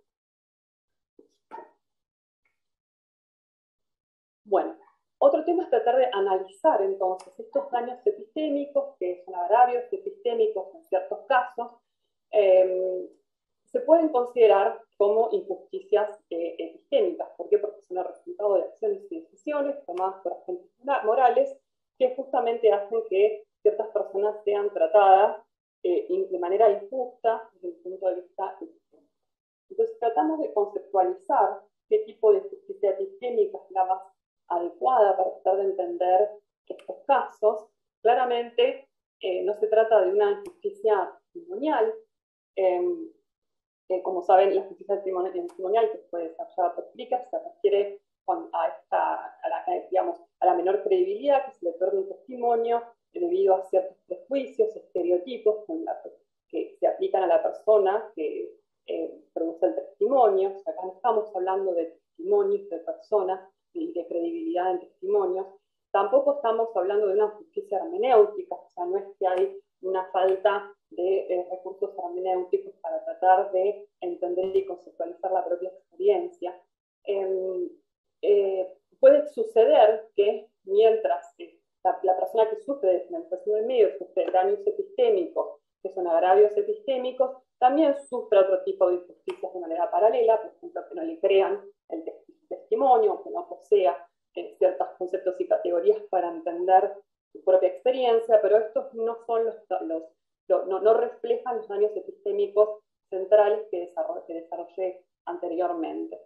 Bueno, otro tema es tratar de analizar entonces estos daños epistémicos, que son agravios epistémicos en ciertos casos, eh, se pueden considerar como injusticias eh, epistémicas. ¿Por qué? Porque son el resultado de acciones y decisiones tomadas por agentes morales que justamente hacen que ciertas personas sean tratadas eh, de manera injusta desde el punto de vista epistémico. Entonces tratamos de conceptualizar qué tipo de justicia epistémica es la más adecuada para tratar de entender estos casos. Claramente eh, no se trata de una justicia testimonial. Eh, eh, como saben, la justicia testimonial que fue desarrollada por Flickr se refiere a, esta, a, la, digamos, a la menor credibilidad que se le otorga un testimonio debido a ciertos prejuicios, estereotipos la, que se aplican a la persona que eh, produce el testimonio. O sea, acá no estamos hablando de testimonios de personas y de credibilidad en testimonios. Tampoco estamos hablando de una justicia hermenéutica, o sea, no es que hay una falta de eh, recursos hermenéuticos para tratar de entender y conceptualizar la propia experiencia. Eh, eh, puede suceder que mientras eh, la, la persona que sufre de deshumanidad del medio, sufre daños epistémicos, que son agravios epistémicos, también sufre otro tipo de injusticias de manera paralela, por ejemplo, que no le crean el testimonio, que no posea eh, ciertos conceptos y categorías para entender su propia experiencia, pero estos no son los, los, los no, no reflejan los daños epistémicos centrales que desarrollé, que desarrollé anteriormente.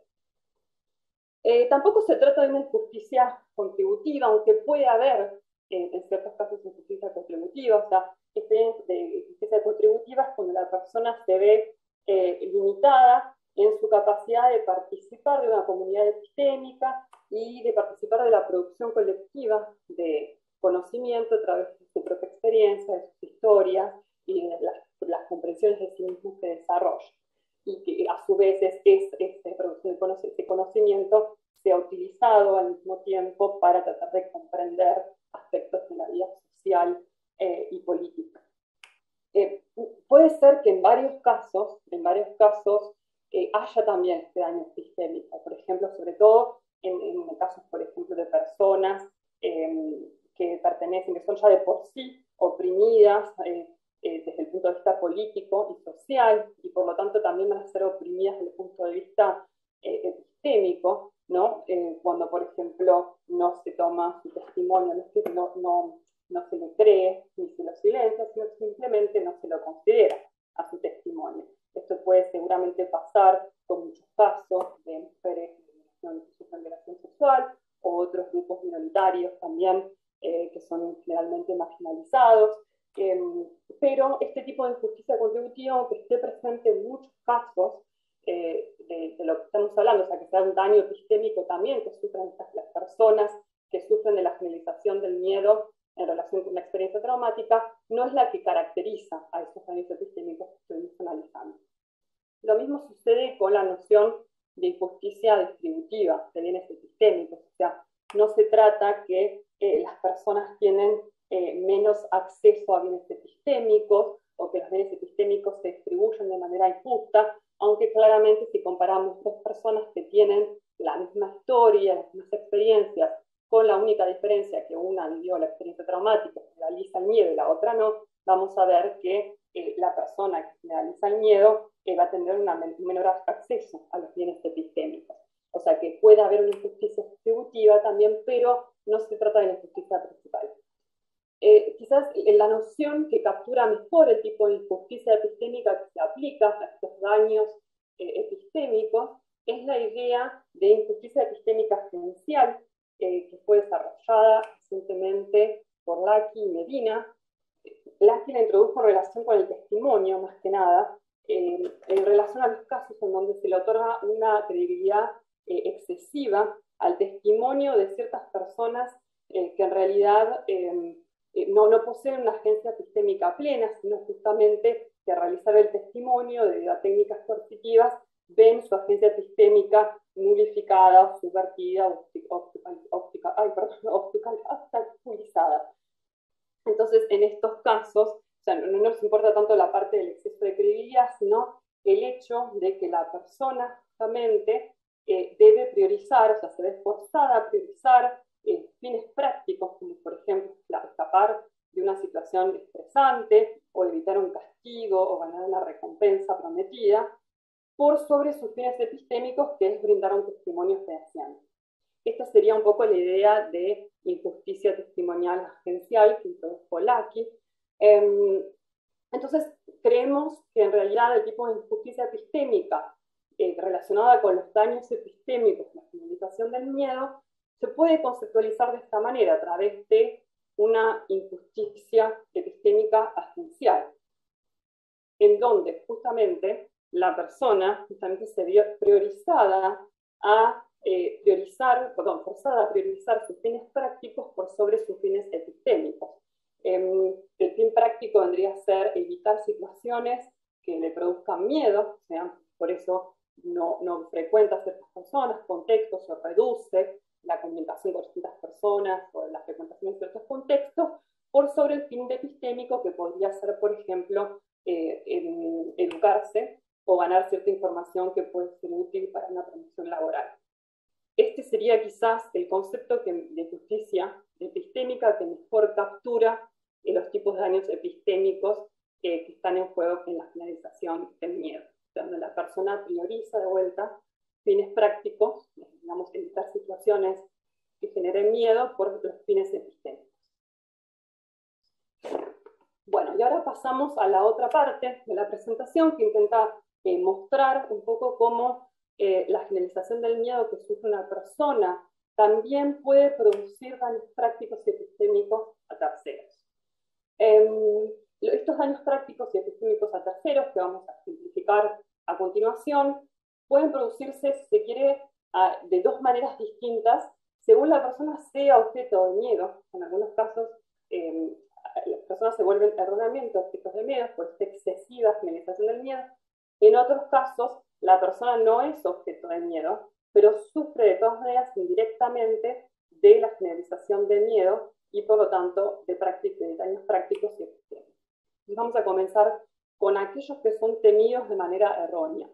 Eh, tampoco se trata de una injusticia contributiva, aunque puede haber eh, en ciertos casos injusticia contributiva. O sea, experiencia de injusticia contributiva es cuando la persona se ve eh, limitada en su capacidad de participar de una comunidad epistémica y de participar de la producción colectiva de conocimiento a través de su propia experiencia, de sus historias y de las, las comprensiones de sí mismo que desarrolla. Y que a su vez es, es, este, ese conocimiento sea utilizado al mismo tiempo para tratar de comprender aspectos de la vida social eh, y política. Eh, puede ser que en varios casos, en varios casos, eh, haya también este daño epistémico, por ejemplo, sobre todo en, en casos, por ejemplo, de personas eh, que pertenecen, que son ya de por sí oprimidas, eh, Eh, desde el punto de vista político y social, y por lo tanto también van a ser oprimidas desde el punto de vista eh, epistémico, ¿no? Eh, cuando, por ejemplo, no se toma su testimonio, no, no, no, no se le cree ni se lo silencia, sino simplemente no se lo considera a su testimonio. Esto puede seguramente pasar con muchos casos de mujeres que sufren violación sexual o otros grupos minoritarios también eh, que son generalmente marginalizados. Eh, pero este tipo de injusticia contributiva, aunque esté presente en muchos casos eh, de, de lo que estamos hablando, o sea, que sea un daño epistémico también que sufren las personas que sufren de la generalización del miedo en relación con una experiencia traumática, no es la que caracteriza a esos daños epistémicos que estuvimos analizando. Lo mismo sucede con la noción de injusticia distributiva de bienes epistémicos, o sea, no se trata que eh, las personas tienen Eh, menos acceso a bienes epistémicos o que los bienes epistémicos se distribuyen de manera injusta, aunque claramente si comparamos dos personas que tienen la misma historia, las mismas experiencias, con la única diferencia que una vivió la experiencia traumática, generaliza el miedo y la otra no, vamos a ver que eh, la persona que generaliza el miedo eh, va a tener una men menor acceso a los bienes epistémicos. O sea que puede haber una injusticia distributiva también, pero no se trata de la injusticia principal. Eh, quizás la noción que captura mejor el tipo de injusticia epistémica que se aplica a estos daños eh, epistémicos es la idea de injusticia epistémica gerencial eh, que fue desarrollada recientemente por Lackey y Medina. Lackey la introdujo en relación con el testimonio, más que nada, eh, en relación a los casos en donde se le otorga una credibilidad eh, excesiva al testimonio de ciertas personas eh, que en realidad eh, No, no poseen una agencia epistémica plena, sino justamente que al realizar el testimonio debido a técnicas coercitivas ven su agencia epistémica nulificada, subvertida, obstaculizada. Entonces, en estos casos, o sea, no, no nos importa tanto la parte del exceso de credibilidad, sino el hecho de que la persona justamente eh, debe priorizar, o sea, se ve forzada a priorizar Eh, fines prácticos, como por ejemplo escapar de una situación estresante o evitar un castigo o ganar una recompensa prometida, por sobre sus fines epistémicos, que es brindar un testimonio fehaciente. Esta sería un poco la idea de injusticia testimonial agencial que introdujo Lackey. Eh, entonces, creemos que en realidad el tipo de injusticia epistémica eh, relacionada con los daños epistémicos, la finalización del miedo, se puede conceptualizar de esta manera, a través de una injusticia epistémica agencial, en donde justamente la persona justamente se vio priorizada a eh, priorizar, perdón, forzada a priorizar sus fines prácticos por sobre sus fines epistémicos. Eh, el fin práctico vendría a ser evitar situaciones que le produzcan miedo, o sea, por eso no, no frecuenta a ciertas personas, contextos, o reduce la comunicación con distintas personas o la frecuentación en ciertos contextos, por sobre el fin epistémico que podría ser, por ejemplo, eh, en educarse o ganar cierta información que puede ser útil para una promoción laboral. Este sería quizás el concepto que, de justicia epistémica que mejor captura eh, los tipos de daños epistémicos eh, que están en juego en la generalización del miedo, donde la persona prioriza de vuelta fines prácticos, digamos, evitar situaciones que generen miedo por los fines epistémicos. Bueno, y ahora pasamos a la otra parte de la presentación que intenta eh, mostrar un poco cómo eh, la generalización del miedo que sufre una persona también puede producir daños prácticos y epistémicos a terceros. Eh, estos daños prácticos y epistémicos a terceros, que vamos a simplificar a continuación, pueden producirse, si se quiere, a, de dos maneras distintas, según la persona sea objeto de miedo. En algunos casos, eh, las personas se vuelven erróneamente objetos de miedo por esta excesiva generalización del miedo. En otros casos, la persona no es objeto de miedo, pero sufre de todas maneras indirectamente de la generalización de miedo y por lo tanto de, de daños prácticos y epistémicos. Y vamos a comenzar con aquellos que son temidos de manera errónea.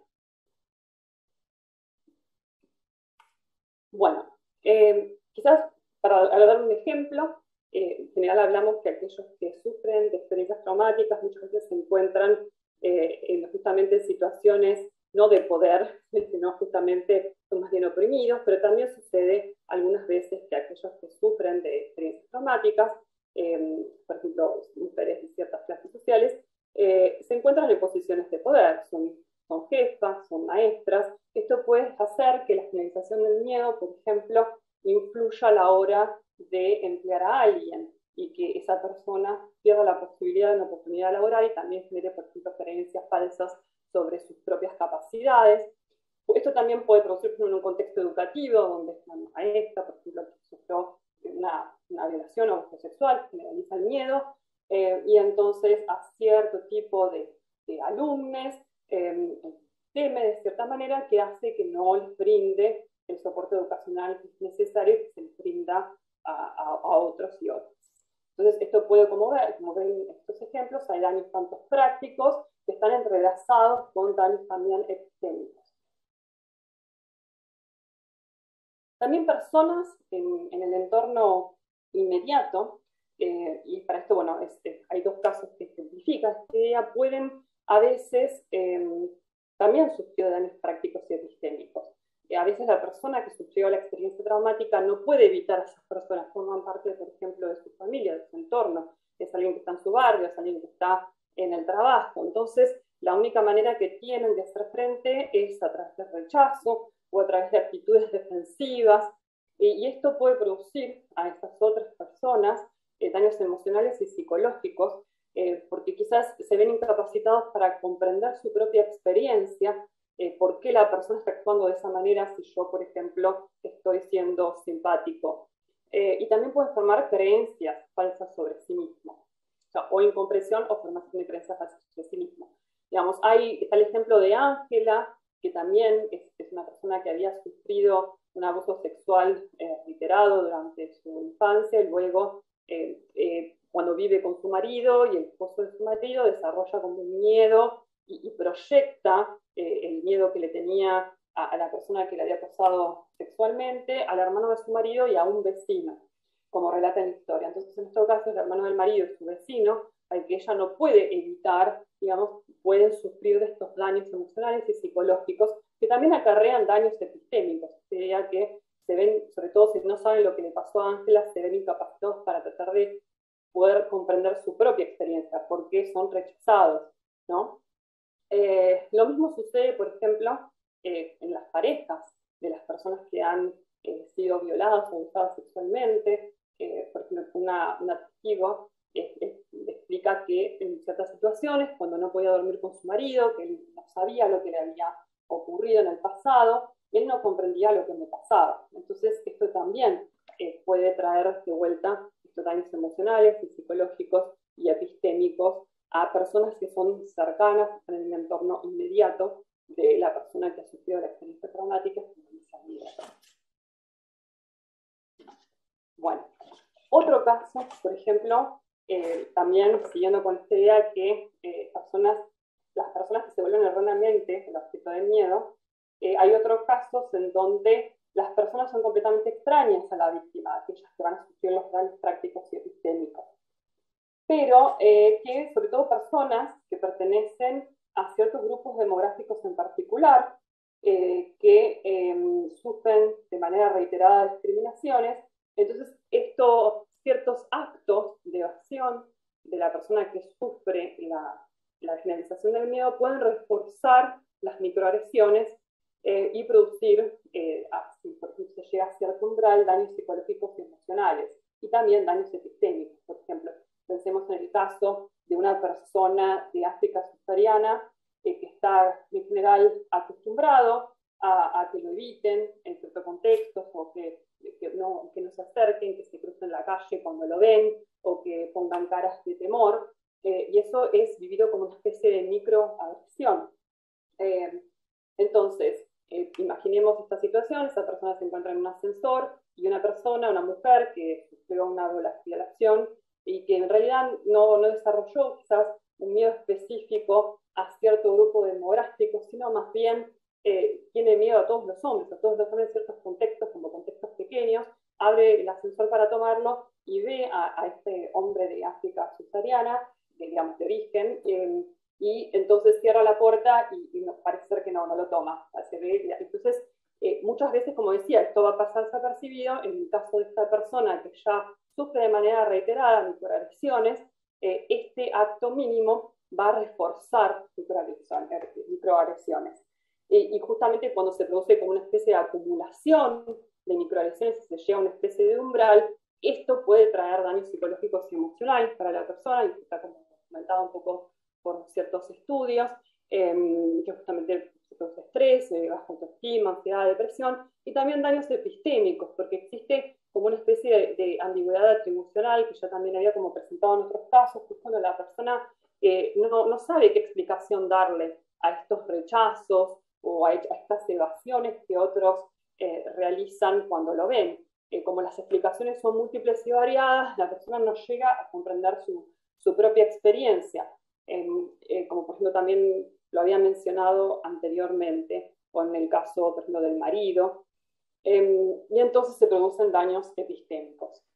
Bueno, eh, quizás para dar un ejemplo, eh, en general hablamos que aquellos que sufren de experiencias traumáticas muchas veces se encuentran eh, en, justamente en situaciones no de poder, sino justamente son más bien oprimidos, pero también sucede algunas veces que aquellos que sufren de experiencias traumáticas, eh, por ejemplo, mujeres de ciertas clases sociales, eh, se encuentran en posiciones de poder, son, son jefas, son maestras. Esto puede hacer que la generalización del miedo, por ejemplo, influya a la hora de emplear a alguien y que esa persona pierda la posibilidad de una oportunidad laboral y también genere, por ejemplo, creencias falsas sobre sus propias capacidades. Esto también puede producirse en un contexto educativo, donde una maestra, por ejemplo, que sufrió una, una violación o abuso sexual, generaliza el miedo, eh, y entonces a cierto tipo de, de alumnos eh, teme de cierta manera, que hace que no les brinde el soporte educacional que es necesario que se les brinda a, a, a otros y otras. Entonces, esto puede, como ver, como ven en estos ejemplos, hay daños tanto prácticos que están entrelazados con daños también epistémicos. También personas en, en el entorno inmediato, eh, y para esto, bueno, es, es, hay dos casos que ejemplifican esta idea, pueden a veces eh, también sufrir daños prácticos y epistémicos. A veces la persona que sufrió la experiencia traumática no puede evitar a esas personas, forman parte, por ejemplo, de su familia, de su entorno, es alguien que está en su barrio, es alguien que está en el trabajo. Entonces, la única manera que tienen de hacer frente es a través del rechazo o a través de actitudes defensivas, y esto puede producir a estas otras personas eh, daños emocionales y psicológicos, eh, porque quizás se ven incapacitados para comprender su propia experiencia. Eh, ¿Por qué la persona está actuando de esa manera si yo, por ejemplo, estoy siendo simpático? Eh, y también pueden formar creencias falsas sobre sí mismo, o, sea, o incomprensión o formación de creencias falsas sobre sí mismo. Digamos, hay, está el ejemplo de Ángela, que también es, es una persona que había sufrido un abuso sexual eh, reiterado durante su infancia, y luego, eh, eh, cuando vive con su marido y el esposo de su marido, desarrolla como un miedo y, y proyecta eh, el miedo que le tenía a, a la persona que le había acosado sexualmente, al hermano de su marido y a un vecino, como relata en la historia. Entonces, en nuestro caso, el hermano del marido y su vecino, al que ella no puede evitar, digamos, pueden sufrir de estos daños emocionales y psicológicos, que también acarrean daños epistémicos, o sea que se ven, sobre todo si no saben lo que le pasó a Ángela, se ven incapacitados para tratar de poder comprender su propia experiencia, porque son rechazados, ¿no? Eh, lo mismo sucede, por ejemplo, eh, en las parejas de las personas que han eh, sido violadas o abusadas sexualmente. Eh, por ejemplo, una, una testigo eh, eh, explica que en ciertas situaciones, cuando no podía dormir con su marido, que él no sabía lo que le había ocurrido en el pasado, él no comprendía lo que me pasaba. Entonces, esto también eh, puede traer de vuelta estos daños emocionales y psicológicos y epistémicos a personas que son cercanas, en el entorno inmediato de la persona que ha sufrido la experiencia traumática. Bueno, otro caso, por ejemplo, eh, también siguiendo con esta idea que eh, personas, las personas que se vuelven erróneamente el objeto de miedo, eh, hay otros casos en donde las personas son completamente extrañas a la víctima, aquellas que van a sufrir los daños prácticos y epistémicos. Pero eh, que, sobre todo, personas que pertenecen a ciertos grupos demográficos en particular, eh, que eh, sufren de manera reiterada discriminaciones. Entonces, estos ciertos actos de evasión de la persona que sufre la, la generalización del miedo pueden reforzar las microagresiones eh, y producir, eh, si por ejemplo se llega a cierto umbral, daños psicológicos y emocionales, y también daños epistémicos. Por ejemplo, pensemos en el caso de una persona de África subsahariana eh, que está en general acostumbrado a, a que lo eviten en ciertos contextos, o que, que, no, que no se acerquen, que se crucen la calle cuando lo ven, o que pongan caras de temor, eh, y eso es vivido como una especie de microagresión. Eh, entonces, eh, imaginemos esta situación: esa persona se encuentra en un ascensor y una persona, una mujer que sufrió una violación y que en realidad no, no desarrolló quizás un miedo específico a cierto grupo demográfico, sino más bien eh, tiene miedo a todos los hombres, a todos los hombres en ciertos contextos, como contextos pequeños, abre el ascensor para tomarlo y ve a, a este hombre de África subsahariana, de, digamos, de origen, eh, y entonces cierra la puerta y, y no, parece ser que no, no lo toma. Se ve, entonces, eh, muchas veces, como decía, esto va a pasar desapercibido. En el caso de esta persona que ya sufre de manera reiterada microagresiones, eh, este acto mínimo va a reforzar microagresiones. Y, y justamente cuando se produce como una especie de acumulación de microagresiones y se llega a una especie de umbral, esto puede traer daños psicológicos y emocionales para la persona, y está como comentado un poco por ciertos estudios, eh, que justamente se produce estrés, eh, baja autoestima, ansiedad, depresión, y también daños epistémicos, porque existe como una especie de, de ambigüedad atribucional que ya también había como presentado en otros casos, que es cuando la persona eh, no, no sabe qué explicación darle a estos rechazos o a, a estas evasiones que otros eh, realizan cuando lo ven. Eh, como las explicaciones son múltiples y variadas, la persona no llega a comprender su, su propia experiencia. Eh, eh, como por ejemplo también lo había mencionado anteriormente, o en el caso, por ejemplo, del marido, eh, y entonces se producen daños epistémicos.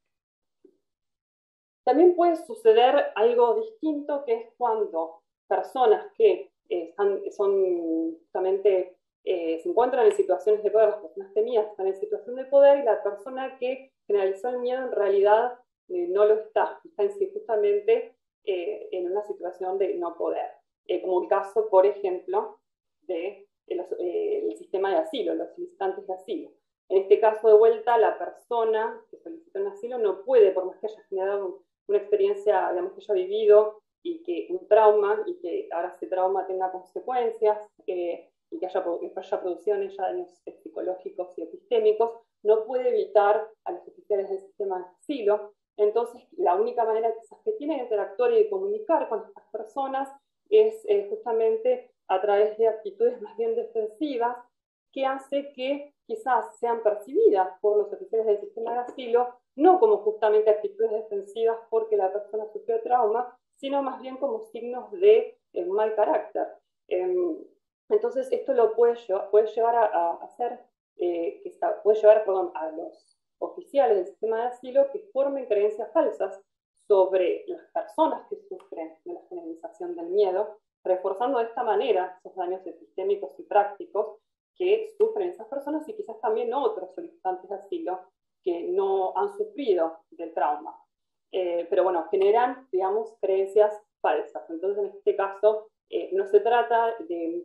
También puede suceder algo distinto, que es cuando personas que eh, están, son justamente, eh, se encuentran en situaciones de poder, las personas temidas están en situación de poder, y la persona que generalizó el miedo en realidad eh, no lo está, está en sí justamente eh, en una situación de no poder. Eh, como el caso, por ejemplo, del de los, eh, el sistema de asilo, los solicitantes de asilo. En este caso, de vuelta, la persona que solicita un asilo no puede, por más que haya generado un, una experiencia, digamos, que haya vivido y que un trauma, y que ahora ese trauma tenga consecuencias, eh, y que haya, que haya producido en ella daños psicológicos y epistémicos, no puede evitar a los oficiales del sistema de asilo. Entonces, la única manera quizás que tiene de interactuar y de comunicar con estas personas es eh, justamente a través de actitudes más bien defensivas, que hace que quizás sean percibidas por los oficiales del sistema de asilo no como justamente actitudes defensivas porque la persona sufrió trauma, sino más bien como signos de eh, mal carácter. Eh, entonces esto lo puede llevar, puede llevar a, a hacer, eh, que está, puede llevar perdón, a los oficiales del sistema de asilo que formen creencias falsas sobre las personas que sufren de la generalización del miedo, reforzando de esta manera esos daños epistémicos y prácticos que sufren esas personas, y quizás también otros solicitantes de asilo que no han sufrido del trauma. Eh, pero bueno, generan, digamos, creencias falsas. Entonces, en este caso, eh, no se trata de,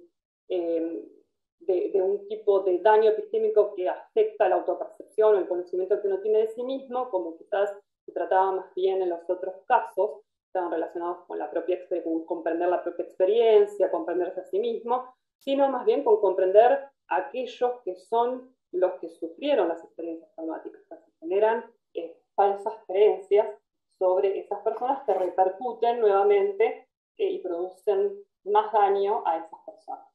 eh, de, de un tipo de daño epistémico que afecta la autopercepción o el conocimiento que uno tiene de sí mismo, como quizás se trataba más bien en los otros casos, estaban relacionados con la propia, con comprender la propia experiencia, comprenderse a sí mismo, sino más bien con comprender a aquellos que son los que sufrieron las experiencias traumáticas. Se generan eh, falsas creencias sobre esas personas que repercuten nuevamente eh, y producen más daño a esas personas.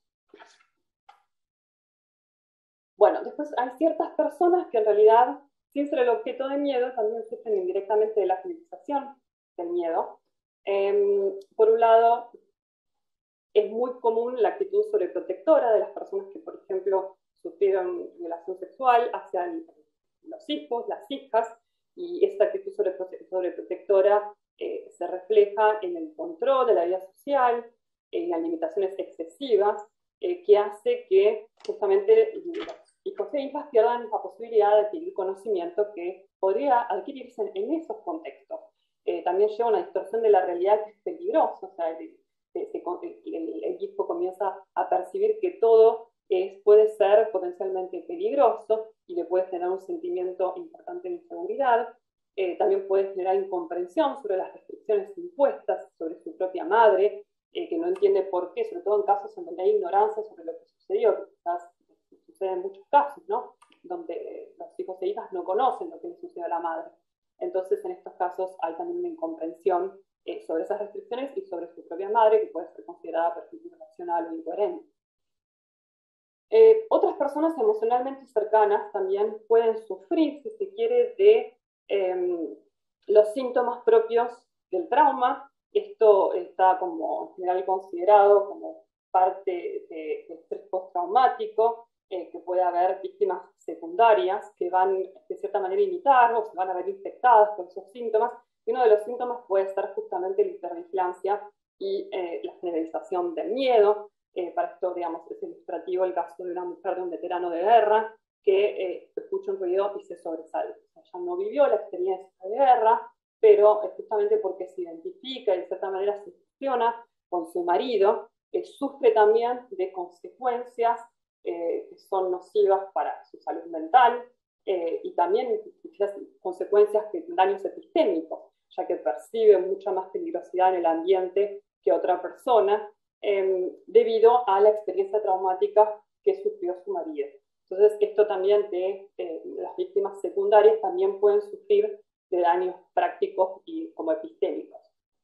Bueno, después hay ciertas personas que en realidad, sin ser el objeto de miedo, también sufren indirectamente de la generalización del miedo. Eh, por un lado, es muy común la actitud sobreprotectora de las personas que, por ejemplo, sufrieron violación sexual hacia el, los hijos, las hijas, y esta actitud sobreprotectora eh, se refleja en el control de la vida social, en las limitaciones excesivas, eh, que hace que justamente los hijos e hijas pierdan la posibilidad de adquirir conocimiento que podría adquirirse en, en esos contextos. Eh, también lleva una distorsión de la realidad que es peligrosa, o sea, el, el, el, el hijo comienza a percibir que todo es, puede ser potencialmente peligroso y le puede generar un sentimiento importante de inseguridad. Eh, también puede generar incomprensión sobre las restricciones impuestas sobre su propia madre, eh, que no entiende por qué, sobre todo en casos en donde hay ignorancia sobre lo que sucedió, que quizás sucede en muchos casos, ¿no? Donde los hijos e hijas no conocen lo que le sucedió a la madre. Entonces, en estos casos hay también una incomprensión eh, sobre esas restricciones y sobre su propia madre, que puede ser considerada, por ejemplo, irracional o incoherente. Eh, otras personas emocionalmente cercanas también pueden sufrir, si se quiere, de eh, los síntomas propios del trauma. Esto está como en general considerado como parte de, de estrés postraumático, eh, que puede haber víctimas secundarias que van de cierta manera a imitar o se van a ver infectadas por esos síntomas, y uno de los síntomas puede ser justamente la hipervigilancia y eh, la generalización del miedo. Eh, para esto, digamos, es ilustrativo el caso de una mujer de un veterano de guerra que eh, escucha un ruido y se sobresale. O sea, ella no vivió la experiencia de guerra, pero es justamente porque se identifica y de cierta manera se fusiona con su marido, que sufre también de consecuencias eh, que son nocivas para su salud mental, eh, y también quizás consecuencias que daños epistémicos, ya que percibe mucha más peligrosidad en el ambiente que otra persona, eh, debido a la experiencia traumática que sufrió su marido. Entonces, esto también de eh, las víctimas secundarias también pueden sufrir de daños prácticos y como epistémicos.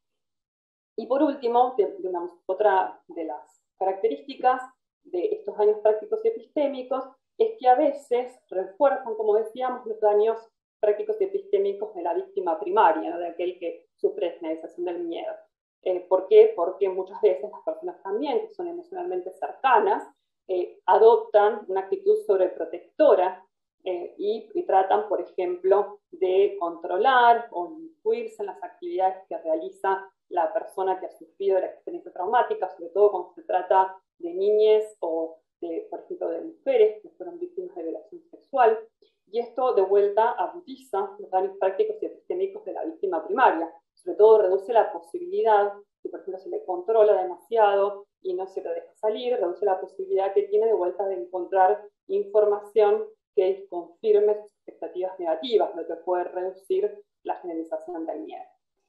Y por último, de, de una, otra de las características de estos daños prácticos y epistémicos es que a veces refuerzan, como decíamos, los daños prácticos y epistémicos de la víctima primaria, ¿no? De aquel que sufre generalización del miedo. Eh, ¿Por qué? Porque muchas veces las personas también, que son emocionalmente cercanas, eh, adoptan una actitud sobreprotectora eh, y, y tratan, por ejemplo, de controlar o influirse en las actividades que realiza la persona que ha sufrido la experiencia traumática, sobre todo cuando se trata de niñez o, de, por ejemplo, de mujeres que fueron víctimas de violación sexual. Y esto, de vuelta, agudiza los daños prácticos y epistémicos de la víctima primaria. Sobre todo, reduce la posibilidad, si por ejemplo se le controla demasiado y no se lo deja salir, reduce la posibilidad que tiene de vuelta de encontrar información que confirme sus expectativas negativas, lo que puede reducir la generalización del miedo.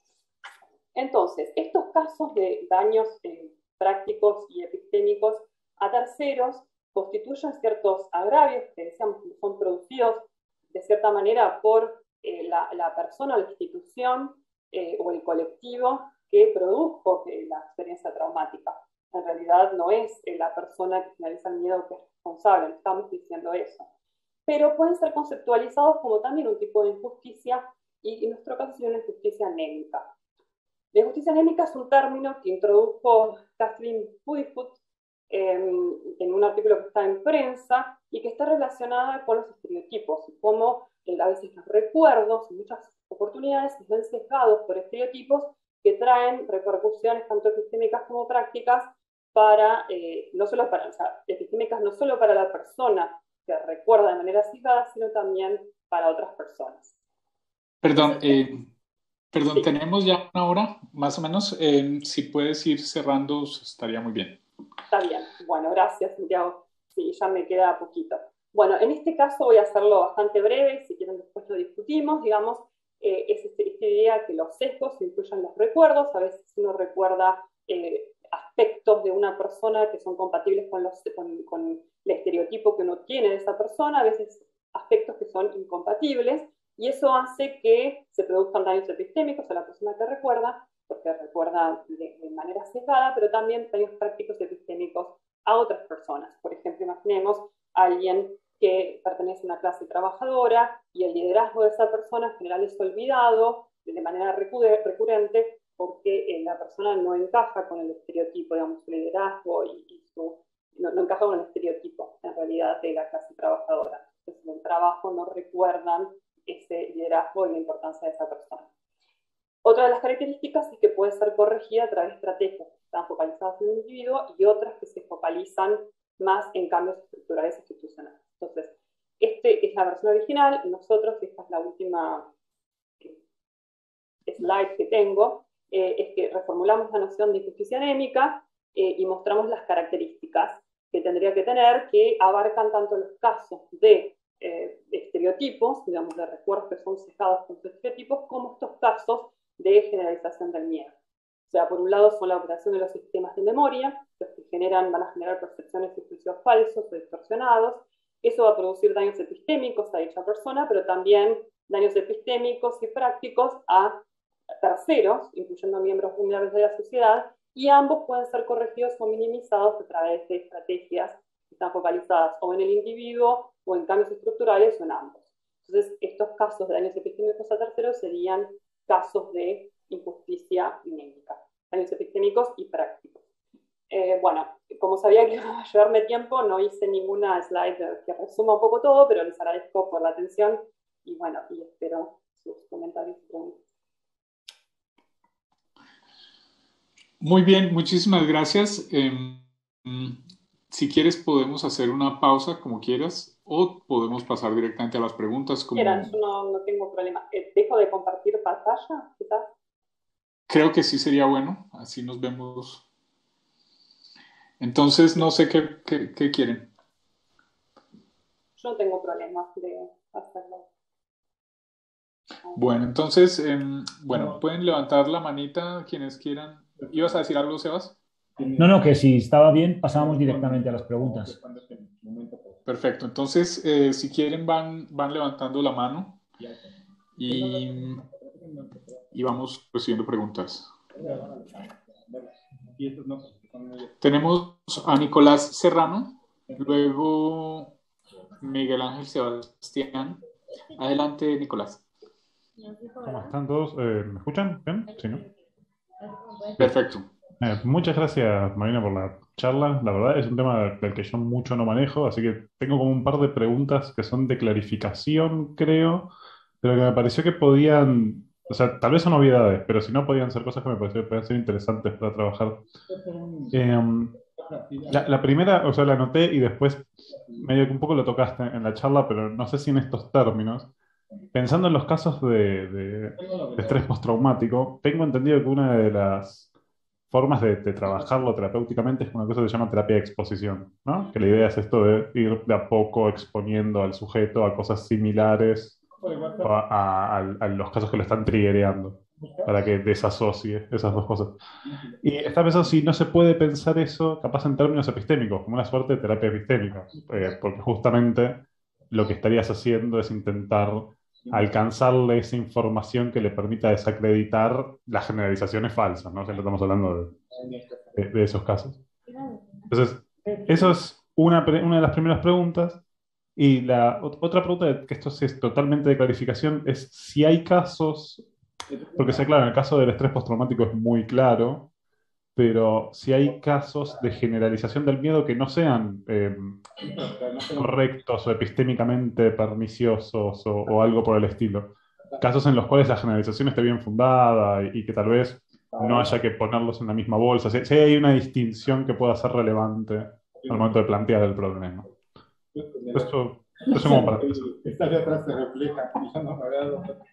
Entonces, estos casos de daños eh, prácticos y epistémicos a terceros constituyen ciertos agravios que decíamos que son producidos de cierta manera por eh, la, la persona, la institución eh, o el colectivo que produjo eh, la experiencia traumática. En realidad no es eh, la persona que finaliza el miedo que es responsable, no estamos diciendo eso. Pero pueden ser conceptualizados como también un tipo de injusticia, y en nuestro caso sería una injusticia anémica. La injusticia anémica es un término que introdujo Kathleen Puddifoot eh, en un artículo que está en prensa y que está relacionada con los estereotipos, y cómo eh, a veces los recuerdos, en muchas oportunidades, se ven sesgados por estereotipos que traen repercusiones tanto epistémicas como prácticas para, eh, no solo para, o sea, epistémicas no solo para la persona que recuerda de manera sesgada, sino también para otras personas. Perdón, Entonces, eh, perdón, sí. tenemos ya una hora, más o menos. Eh, si puedes ir cerrando, estaría muy bien. Está bien. Bueno, gracias, Santiago. Sí, ya me queda poquito. Bueno, en este caso voy a hacerlo bastante breve, si quieren después lo discutimos. Digamos, eh, es este, esta idea que los sesgos incluyen los recuerdos. A veces uno recuerda eh, aspectos de una persona que son compatibles con, los, con, con el estereotipo que uno tiene de esa persona, a veces aspectos que son incompatibles, y eso hace que se produzcan daños epistémicos a la persona que recuerda, porque recuerda de, de manera sesgada, pero también daños prácticos y epistémicos a otras personas. Por ejemplo, imaginemos a alguien que pertenece a una clase trabajadora y el liderazgo de esa persona en general es olvidado de manera recurrente porque la persona no encaja con el estereotipo, digamos, su liderazgo y, y, su, no, no encaja con el estereotipo, en realidad, de la clase trabajadora. Entonces, en el trabajo no recuerdan ese liderazgo y la importancia de esa persona. Otra de las características es que puede ser corregida a través de estrategias que están focalizadas en el individuo y otras que se focalizan más en cambios estructurales e institucionales. Entonces, esta es la versión original. Nosotros, esta es la última slide que tengo, eh, es que reformulamos la noción de injusticia anémica eh, y mostramos las características que tendría que tener, que abarcan tanto los casos de eh, estereotipos, digamos, de recuerdos que son sesgados con estereotipos, como estos casos de generalización del miedo. O sea, por un lado son la operación de los sistemas de memoria, los que generan, van a generar percepciones y juicios falsos o distorsionados. Eso va a producir daños epistémicos a dicha persona, pero también daños epistémicos y prácticos a terceros, incluyendo miembros vulnerables de la sociedad, y ambos pueden ser corregidos o minimizados a través de estrategias que están focalizadas o en el individuo o en cambios estructurales o en ambos. Entonces, estos casos de daños epistémicos a terceros serían casos de injusticia anémica, daños epistémicos y prácticos. Eh, bueno, como sabía que iba a llevarme tiempo, no hice ninguna slide que resuma un poco todo, pero les agradezco por la atención y bueno, y espero sus comentarios y preguntas. Muy bien, muchísimas gracias. Eh, si quieres podemos hacer una pausa como quieras o podemos pasar directamente a las preguntas. Como... Quieran, yo no, no tengo problema. ¿Dejo de compartir pantalla, quizás? Creo que sí sería bueno, así nos vemos. Entonces, no sé qué, qué, qué quieren. Yo no tengo problema de hacerlo. Bueno, entonces, eh, bueno, pueden levantar la manita quienes quieran. ¿Ibas a decir algo, Sebas? No, no, que si estaba bien, pasábamos directamente a las preguntas. Perfecto, entonces, eh, si quieren, van, van levantando la mano y, y vamos recibiendo preguntas. Tenemos a Nicolás Serrano, luego Miguel Ángel Sebastián. Adelante, Nicolás. ¿Cómo están todos? Eh, ¿me escuchan? ¿Bien? Sí, ¿no? Perfecto. Eh, muchas gracias, Marina, por la charla. La verdad es un tema del que yo mucho no manejo, así que tengo como un par de preguntas que son de clarificación, creo, pero que me pareció que podían, o sea, tal vez son obviedades, pero si no podían ser cosas que me pareció que podían ser interesantes para trabajar. Eh, la, la primera, o sea, la anoté y después medio que un poco lo tocaste en la charla, pero no sé si en estos términos. Pensando en los casos de, de- de estrés postraumático, tengo entendido que una de las formas de, de trabajarlo terapéuticamente es una cosa que se llama terapia de exposición, ¿no? Que la idea es esto de ir de a poco exponiendo al sujeto a cosas similares a, a- a- a los casos que lo están triggereando, para que desasocie esas dos cosas. Y está pensando si no se puede pensar eso, capaz en términos epistémicos, como una suerte de terapia epistémica, eh, porque justamente lo que estarías haciendo es intentar alcanzarle esa información que le permita desacreditar las generalizaciones falsas, ¿no? Siempre estamos hablando de, de- de esos casos. Entonces, eso es una, pre- una de las primeras preguntas. Y la ot- otra pregunta, que esto sí es totalmente de clarificación, es si hay casos, porque sé, claro, en el caso del estrés postraumático es muy claro, pero si hay casos de generalización del miedo que no sean eh, correctos o epistémicamente perniciosos o, o algo por el estilo. Casos en los cuales la generalización esté bien fundada y, y que tal vez no haya que ponerlos en la misma bolsa. Si, si hay una distinción que pueda ser relevante al momento de plantear el problema. Esto, eso como para empezar. Esta de atrás se refleja. Y yo no me había dado cuenta.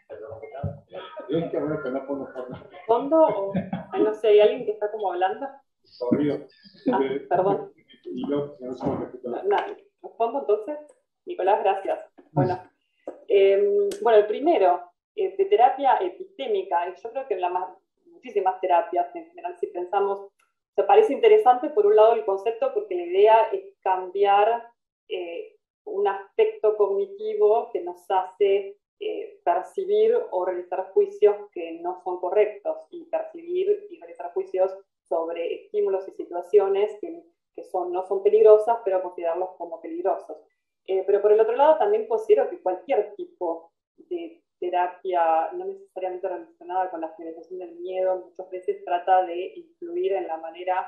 Es que bueno que no pongo fondo. ¿Fondo o ay, no sé, hay alguien que está como hablando? Corrido. Ah, perdón. Y luego, no sé cómo repito. No, no. ¿Fondo entonces? Nicolás, gracias. Bueno, eh, bueno, el primero, eh, de terapia epistémica, y yo creo que en la más, muchísimas terapias en general, si pensamos, se parece interesante por un lado el concepto, porque la idea es cambiar eh, un aspecto cognitivo que nos hace eh, percibir o realizar juicios que no son correctos, y percibir y realizar juicios sobre estímulos y situaciones que, que son, no son peligrosas, pero considerarlos como peligrosos. Eh, pero por el otro lado también considero que cualquier tipo de terapia, no necesariamente relacionada con la generalización del miedo, muchas veces trata de influir en la manera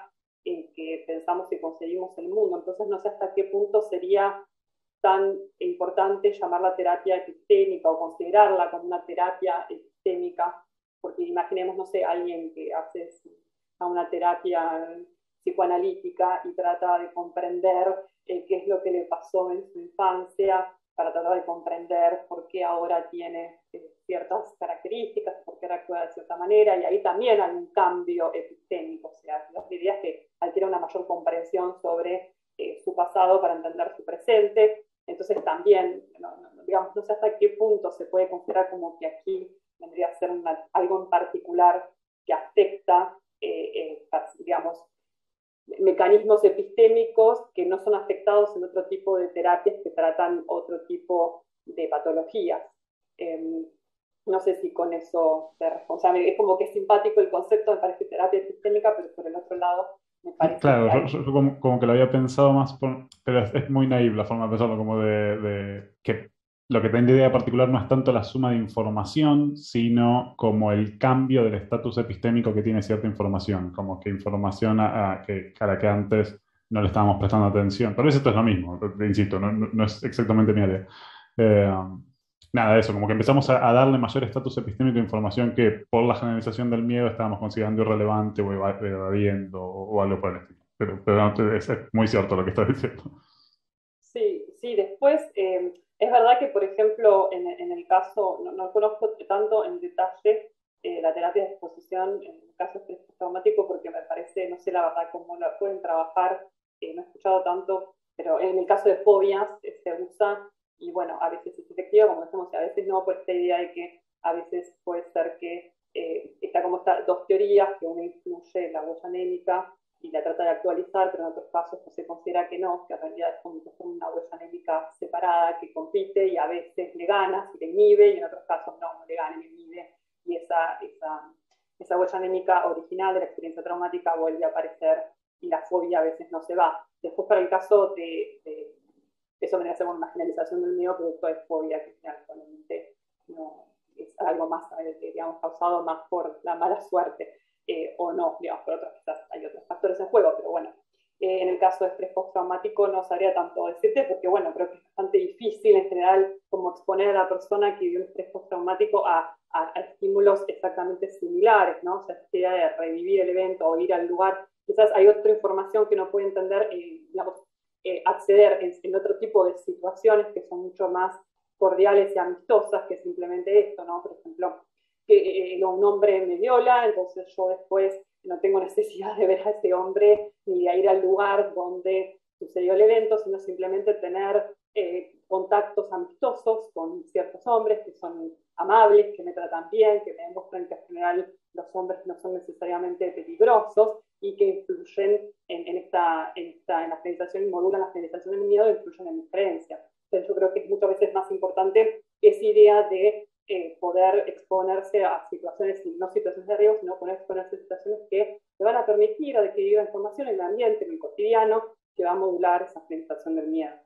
en que pensamos y concebimos el mundo. Entonces no sé hasta qué punto sería tan importante llamar la terapia epistémica o considerarla como una terapia epistémica, porque imaginemos, no sé, alguien que hace una terapia psicoanalítica y trata de comprender eh, qué es lo que le pasó en su infancia, para tratar de comprender por qué ahora tiene eh, ciertas características, por qué actúa de cierta manera, y ahí también hay un cambio epistémico, o sea, la idea es que adquiere una mayor comprensión sobre eh, su pasado para entender su presente. Entonces también, no, no, digamos, no sé hasta qué punto se puede considerar como que aquí vendría a ser una, algo en particular que afecta, eh, eh, digamos, mecanismos epistémicos que no son afectados en otro tipo de terapias que tratan otro tipo de patologías. Eh, no sé si con eso te respondo. O sea, es como que es simpático el concepto, me parece terapia epistémica, pero por el otro lado me parece Claro, que hay... yo, yo como, como que lo había pensado más, por- pero es, es muy naive la forma de pensarlo, como de, de que lo que tiene de idea particular no es tanto la suma de información, sino como el cambio del estatus epistémico que tiene cierta información, como que información a, a que, a la que antes no le estábamos prestando atención. Tal vez esto es lo mismo, te insisto, no, no- no es exactamente mi área. Eh, Nada, eso, como que empezamos a, a darle mayor estatus epistémico a información que por la generalización del miedo estábamos considerando irrelevante o eva- evadiendo o, o algo por el estilo. Pero, pero no, es, es muy cierto lo que estás diciendo. Sí, sí, después eh, es verdad que, por ejemplo, en, en el caso, no, no conozco tanto en detalle eh, la terapia de exposición en el caso de estrés traumático porque me parece, no sé la verdad cómo la pueden trabajar, eh, no he escuchado tanto, pero en el caso de fobias eh, se usa y bueno, a veces es efectiva, como decimos, y a veces no, por esta idea de que a veces puede ser que eh, está como estas dos teorías, que una influye en la huella anémica y la trata de actualizar, pero en otros casos pues, se considera que no, que en realidad es como una huella anémica separada que compite y a veces le gana, si le inhibe, y en otros casos no, no le gana ni le inhibe, y esa, esa, esa huella anémica original de la experiencia traumática vuelve a aparecer y la fobia a veces no se va. Después para el caso de, de eso vendría a ser una generalización del miedo producto de fobia, que actualmente no, es algo más, digamos, causado más por la mala suerte. Eh, o no, digamos, por otros quizás hay otros factores en juego, pero bueno, eh, en el caso de estrés postraumático no sabría tanto decirte porque, bueno, creo que es bastante difícil en general como exponer a la persona que vive un estrés postraumático a, a, a estímulos exactamente similares, ¿no? O sea, esta idea de revivir el evento o ir al lugar, quizás hay otra información que no puede entender, eh, digamos, eh, acceder en, en otro tipo de situaciones que son mucho más cordiales y amistosas que simplemente esto, ¿no? Por ejemplo, que eh, un hombre me viola, entonces yo después no tengo necesidad de ver a ese hombre ni de ir al lugar donde sucedió el evento, sino simplemente tener eh, contactos amistosos con ciertos hombres que son amables, que me tratan bien, que me demuestran que en general los hombres no son necesariamente peligrosos y que influyen en, en, esta, en, esta, en la generalización y modulan la generalización del miedo e influyen en mi creencia. Entonces yo creo que es muchas veces más importante esa idea de Eh, poder exponerse a situaciones, no situaciones de riesgo, sino poder exponerse a situaciones que le van a permitir adquirir información en el ambiente, en el cotidiano, que va a modular esa sensación del miedo.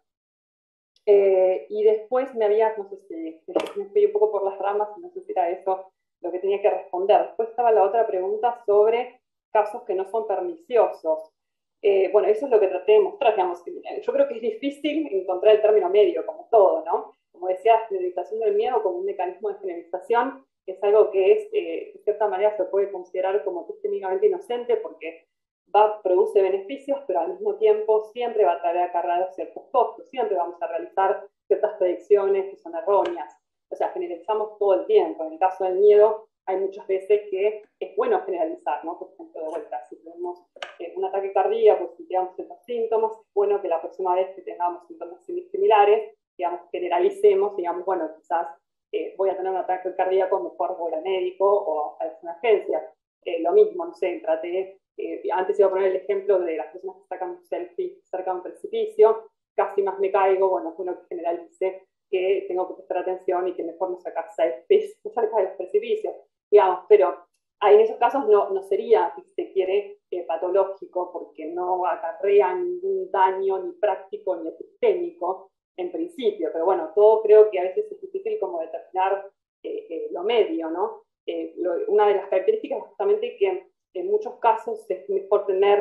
Eh, y después me había, no sé si me fui un poco por las ramas, no sé si era eso lo que tenía que responder. Después estaba la otra pregunta sobre casos que no son perniciosos. Eh, bueno, eso es lo que traté de mostrar, digamos. Yo creo que es difícil encontrar el término medio, como todo, ¿no? Como decía, la generalización del miedo como un mecanismo de generalización es algo que es, eh, de cierta manera, se puede considerar como epistémicamente inocente porque va, produce beneficios, pero al mismo tiempo siempre va a traer acarreados ciertos costos, siempre vamos a realizar ciertas predicciones que son erróneas. O sea, generalizamos todo el tiempo. En el caso del miedo, hay muchas veces que es bueno generalizar, ¿no? Por ejemplo, de vuelta, si tenemos eh, un ataque cardíaco, si tenemos ciertos síntomas, es bueno que la próxima vez que tengamos síntomas similares, digamos, generalicemos, digamos, bueno, quizás eh, voy a tener un ataque cardíaco, mejor voy al médico o a una agencia. Eh, lo mismo, no sé, traté, eh, antes iba a poner el ejemplo de las personas que sacan un selfie cerca de un precipicio, casi más me caigo, bueno, es uno que generalice que tengo que prestar atención y que mejor no sacar selfies cerca de los precipicios, digamos, pero ahí en esos casos no, no sería, si se quiere, eh, patológico, porque no acarrea ningún daño ni práctico ni epistémico en principio, pero bueno, todo creo que a veces es difícil como determinar eh, eh, lo medio, ¿no? Eh, lo, una de las características es justamente que en muchos casos es mejor tener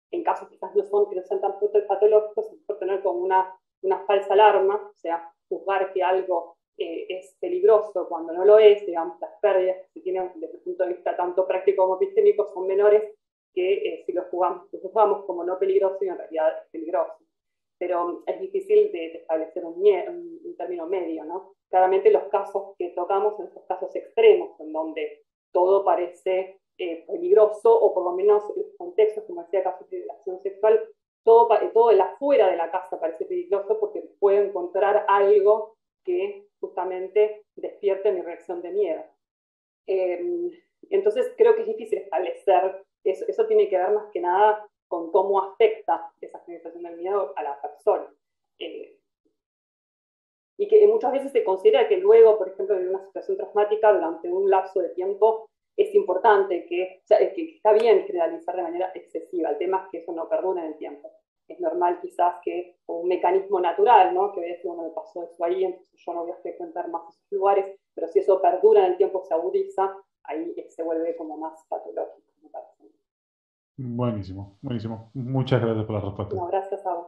en casos quizás no son, que no sean tan patológicos, es mejor tener como una, una falsa alarma, o sea, juzgar que algo eh, es peligroso cuando no lo es, digamos, las pérdidas que se tienen desde el punto de vista tanto práctico como epistémico son menores que eh, si lo jugamos, lo juzgamos como no peligroso y en realidad es peligroso. Pero es difícil de, de establecer un, un, un término medio, ¿no? Claramente los casos que tocamos son esos casos extremos, en donde todo parece eh, peligroso, o por lo menos en los contextos, como decía, casos de violación sexual, todo, todo el afuera de la casa parece peligroso porque puedo encontrar algo que justamente despierte mi reacción de miedo. Eh, entonces creo que es difícil establecer, eso, eso tiene que ver más que nada con cómo afecta esa generación del miedo a la persona. Eh, y que muchas veces se considera que luego, por ejemplo, en una situación traumática, durante un lapso de tiempo, es importante que, o sea, que está bien generalizar de manera excesiva. El tema es que eso no perdura en el tiempo. Es normal quizás que un mecanismo natural, ¿no? Que voy a decir, bueno, me pasó eso ahí, entonces yo no voy a frecuentar más esos lugares, pero si eso perdura en el tiempo, se agudiza, ahí se vuelve como más patológico, me parece. Buenísimo, buenísimo. Muchas gracias por la respuesta. No, gracias a vos.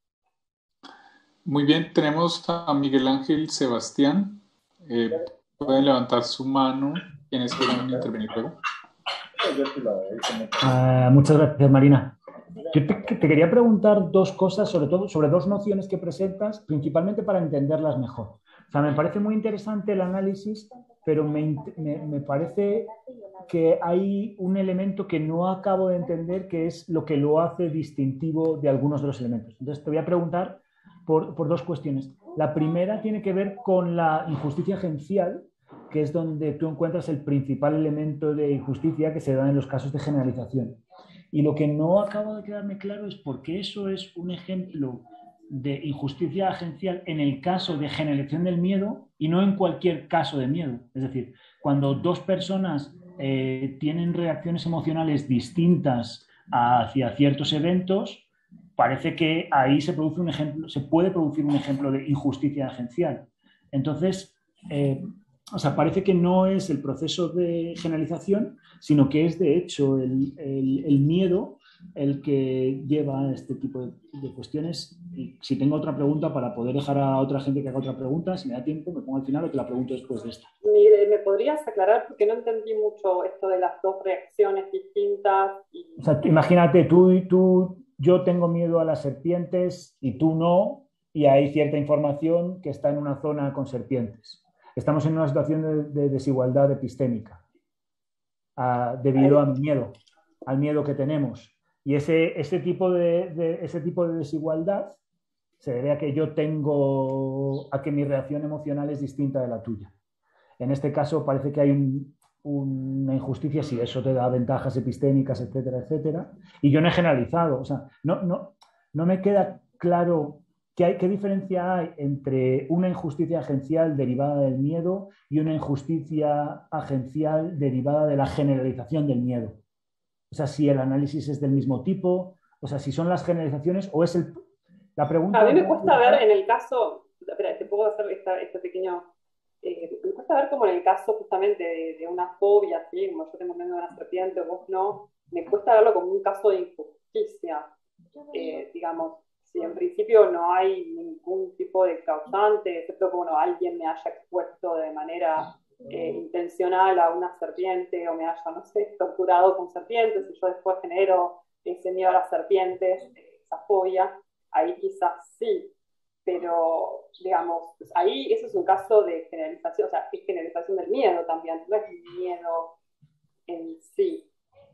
Muy bien, tenemos a Miguel Ángel Sebastián. Eh, pueden levantar su mano quienes quieran intervenir luego. Uh, muchas gracias, Marina. Yo te, te quería preguntar dos cosas, sobre todo sobre dos nociones que presentas, principalmente para entenderlas mejor. O sea, me parece muy interesante el análisis, pero me, me, me parece que hay un elemento que no acabo de entender, que es lo que lo hace distintivo de algunos de los elementos. Entonces, te voy a preguntar por, por dos cuestiones. La primera tiene que ver con la injusticia agencial, que es donde tú encuentras el principal elemento de injusticia que se da en los casos de generalización. Y lo que no acaba de quedarme claro es por qué eso es un ejemplo de injusticia agencial en el caso de generalización del miedo y no en cualquier caso de miedo. Es decir, cuando dos personas eh, tienen reacciones emocionales distintas hacia ciertos eventos, parece que ahí se produce un ejemplo, se puede producir un ejemplo de injusticia agencial. Entonces, eh, o sea, parece que no es el proceso de generalización, sino que es de hecho el, el, el miedo el que lleva a este tipo de, de cuestiones. Y si tengo otra pregunta para poder dejar a otra gente que haga otra pregunta, si me da tiempo, me pongo al final o te la pregunto después de esta. Mire, ¿me podrías aclarar? Porque no entendí mucho esto de las dos reacciones distintas. Y... O sea, imagínate, tú, tú, yo tengo miedo a las serpientes y tú no, y hay cierta información que está en una zona con serpientes. Estamos en una situación de, de desigualdad epistémica uh, debido a mi miedo, al miedo que tenemos. Y ese, ese, tipo de, de, ese tipo de desigualdad se debe a que yo tengo, a que mi reacción emocional es distinta de la tuya. En este caso parece que hay un, una injusticia, si eso te da ventajas epistémicas, etcétera, etcétera. Y yo no he generalizado, o sea, no, no, no me queda claro qué, hay, qué diferencia hay entre una injusticia agencial derivada del miedo y una injusticia agencial derivada de la generalización del miedo. O sea, si el análisis es del mismo tipo, o sea, si son las generalizaciones o es el... La pregunta... A mí me cuesta ver en el caso... Espera, te puedo hacer esta, este pequeño... Eh, me cuesta ver como en el caso justamente de, de una fobia, ¿sí? Como yo tengo miedo a una serpiente o vos no, me cuesta verlo como un caso de injusticia. Eh, digamos, si en principio no hay ningún tipo de causante, excepto que bueno, alguien me haya expuesto de manera eh, intencional a una serpiente o me haya, no sé, torturado con serpientes y yo después genero ese miedo a las serpientes, esa fobia, ahí quizás sí. Pero, digamos, pues ahí eso es un caso de generalización, o sea, es generalización del miedo también, no es miedo en sí.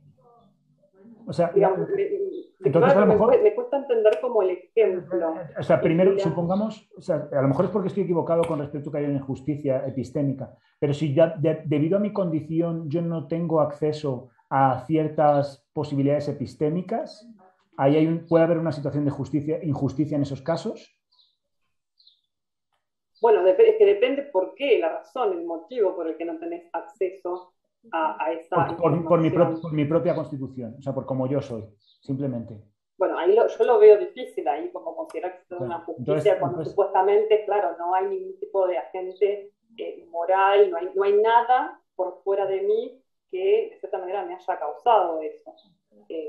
O sea, digamos, me, entonces, a lo mejor, me, me cuesta entender como el ejemplo. O sea, primero, ya... supongamos, o sea, a lo mejor es porque estoy equivocado con respecto a que hay una injusticia epistémica, pero si ya de, debido a mi condición yo no tengo acceso a ciertas posibilidades epistémicas, ahí hay un, puede haber una situación de justicia, injusticia en esos casos. Bueno, es que depende por qué, la razón, el motivo por el que no tenés acceso a, a esa por, por, por, mi pro, por mi propia constitución, o sea, por como yo soy, simplemente. Bueno, ahí lo, yo lo veo difícil, ahí como considerar que es una justicia entonces, cuando entonces... supuestamente, claro, no hay ningún tipo de agente eh, moral, no hay, no hay nada por fuera de mí que de cierta manera me haya causado eso. Eh,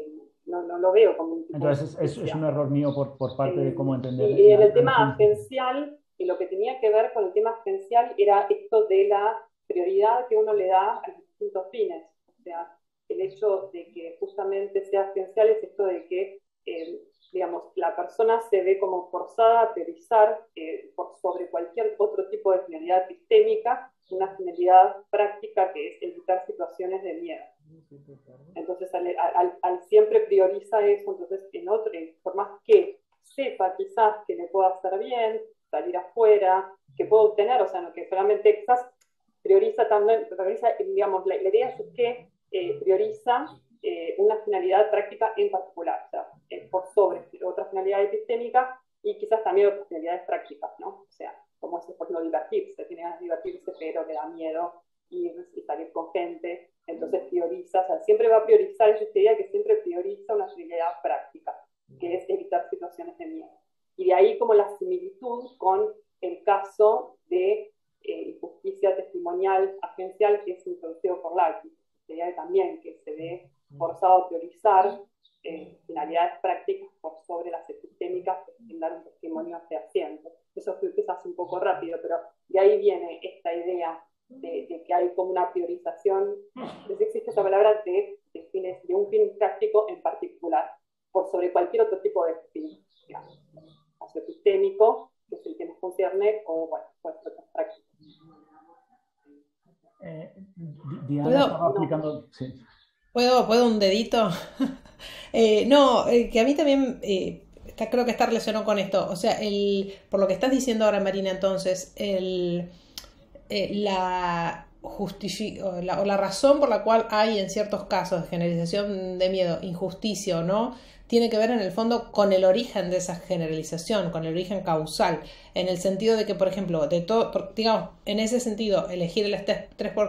no, no lo veo como un tipo Entonces de es, es, es un error mío por, por parte de cómo entender. Y, y en la, el tema la agencial, y lo que tenía que ver con el tema agencial era esto de la prioridad que uno le da a los distintos fines. O sea, el hecho de que justamente sea agencial es esto de que, eh, digamos, la persona se ve como forzada a priorizar eh, por sobre cualquier otro tipo de finalidad epistémica, una finalidad práctica que es evitar situaciones de miedo. Entonces, al, al, al siempre prioriza eso, entonces, en otro, por más que sepa quizás que le pueda hacer bien, salir afuera, que pueda obtener, o sea, no que solamente quizás prioriza también, prioriza, digamos, la, la idea es que eh, prioriza eh, una finalidad práctica en particular, o sea, eh, por sobre otra finalidad epistémica y quizás también otras finalidades prácticas, ¿no? O sea, como es, por ejemplo, divertirse, tiene ganas de divertirse, pero le da miedo ir y salir con gente, entonces prioriza, o sea, siempre va a priorizar, esa idea que siempre prioriza una finalidad práctica, que es evitar situaciones de miedo. Y de ahí como la similitud con el caso de eh, injusticia testimonial agencial que es introducido por Leibniz, sería también que se ve forzado a priorizar eh, finalidades prácticas por sobre las epistémicas sin dar un testimonio fehaciente. Eso fue quizás un poco rápido, pero de ahí viene esta idea de, de que hay como una priorización, entonces existe esa palabra de, de, fines, de un fin práctico en particular, por sobre cualquier otro tipo de fin, digamos, caso epistémico, que es el que nos concierne, o bueno, pues otras prácticas. Eh, Diana estaba aplicando... Sí. ¿Puedo, ¿Puedo un dedito? eh, no, eh, que a mí también eh, está, creo que está relacionado con esto. O sea, el, por lo que estás diciendo ahora, Marina, entonces, el, eh, la, justific o, la, o la razón por la cual hay en ciertos casos de generalización de miedo, injusticia o no, tiene que ver en el fondo con el origen de esa generalización, con el origen causal, en el sentido de que, por ejemplo, de todo, digamos, en ese sentido, elegir el estrés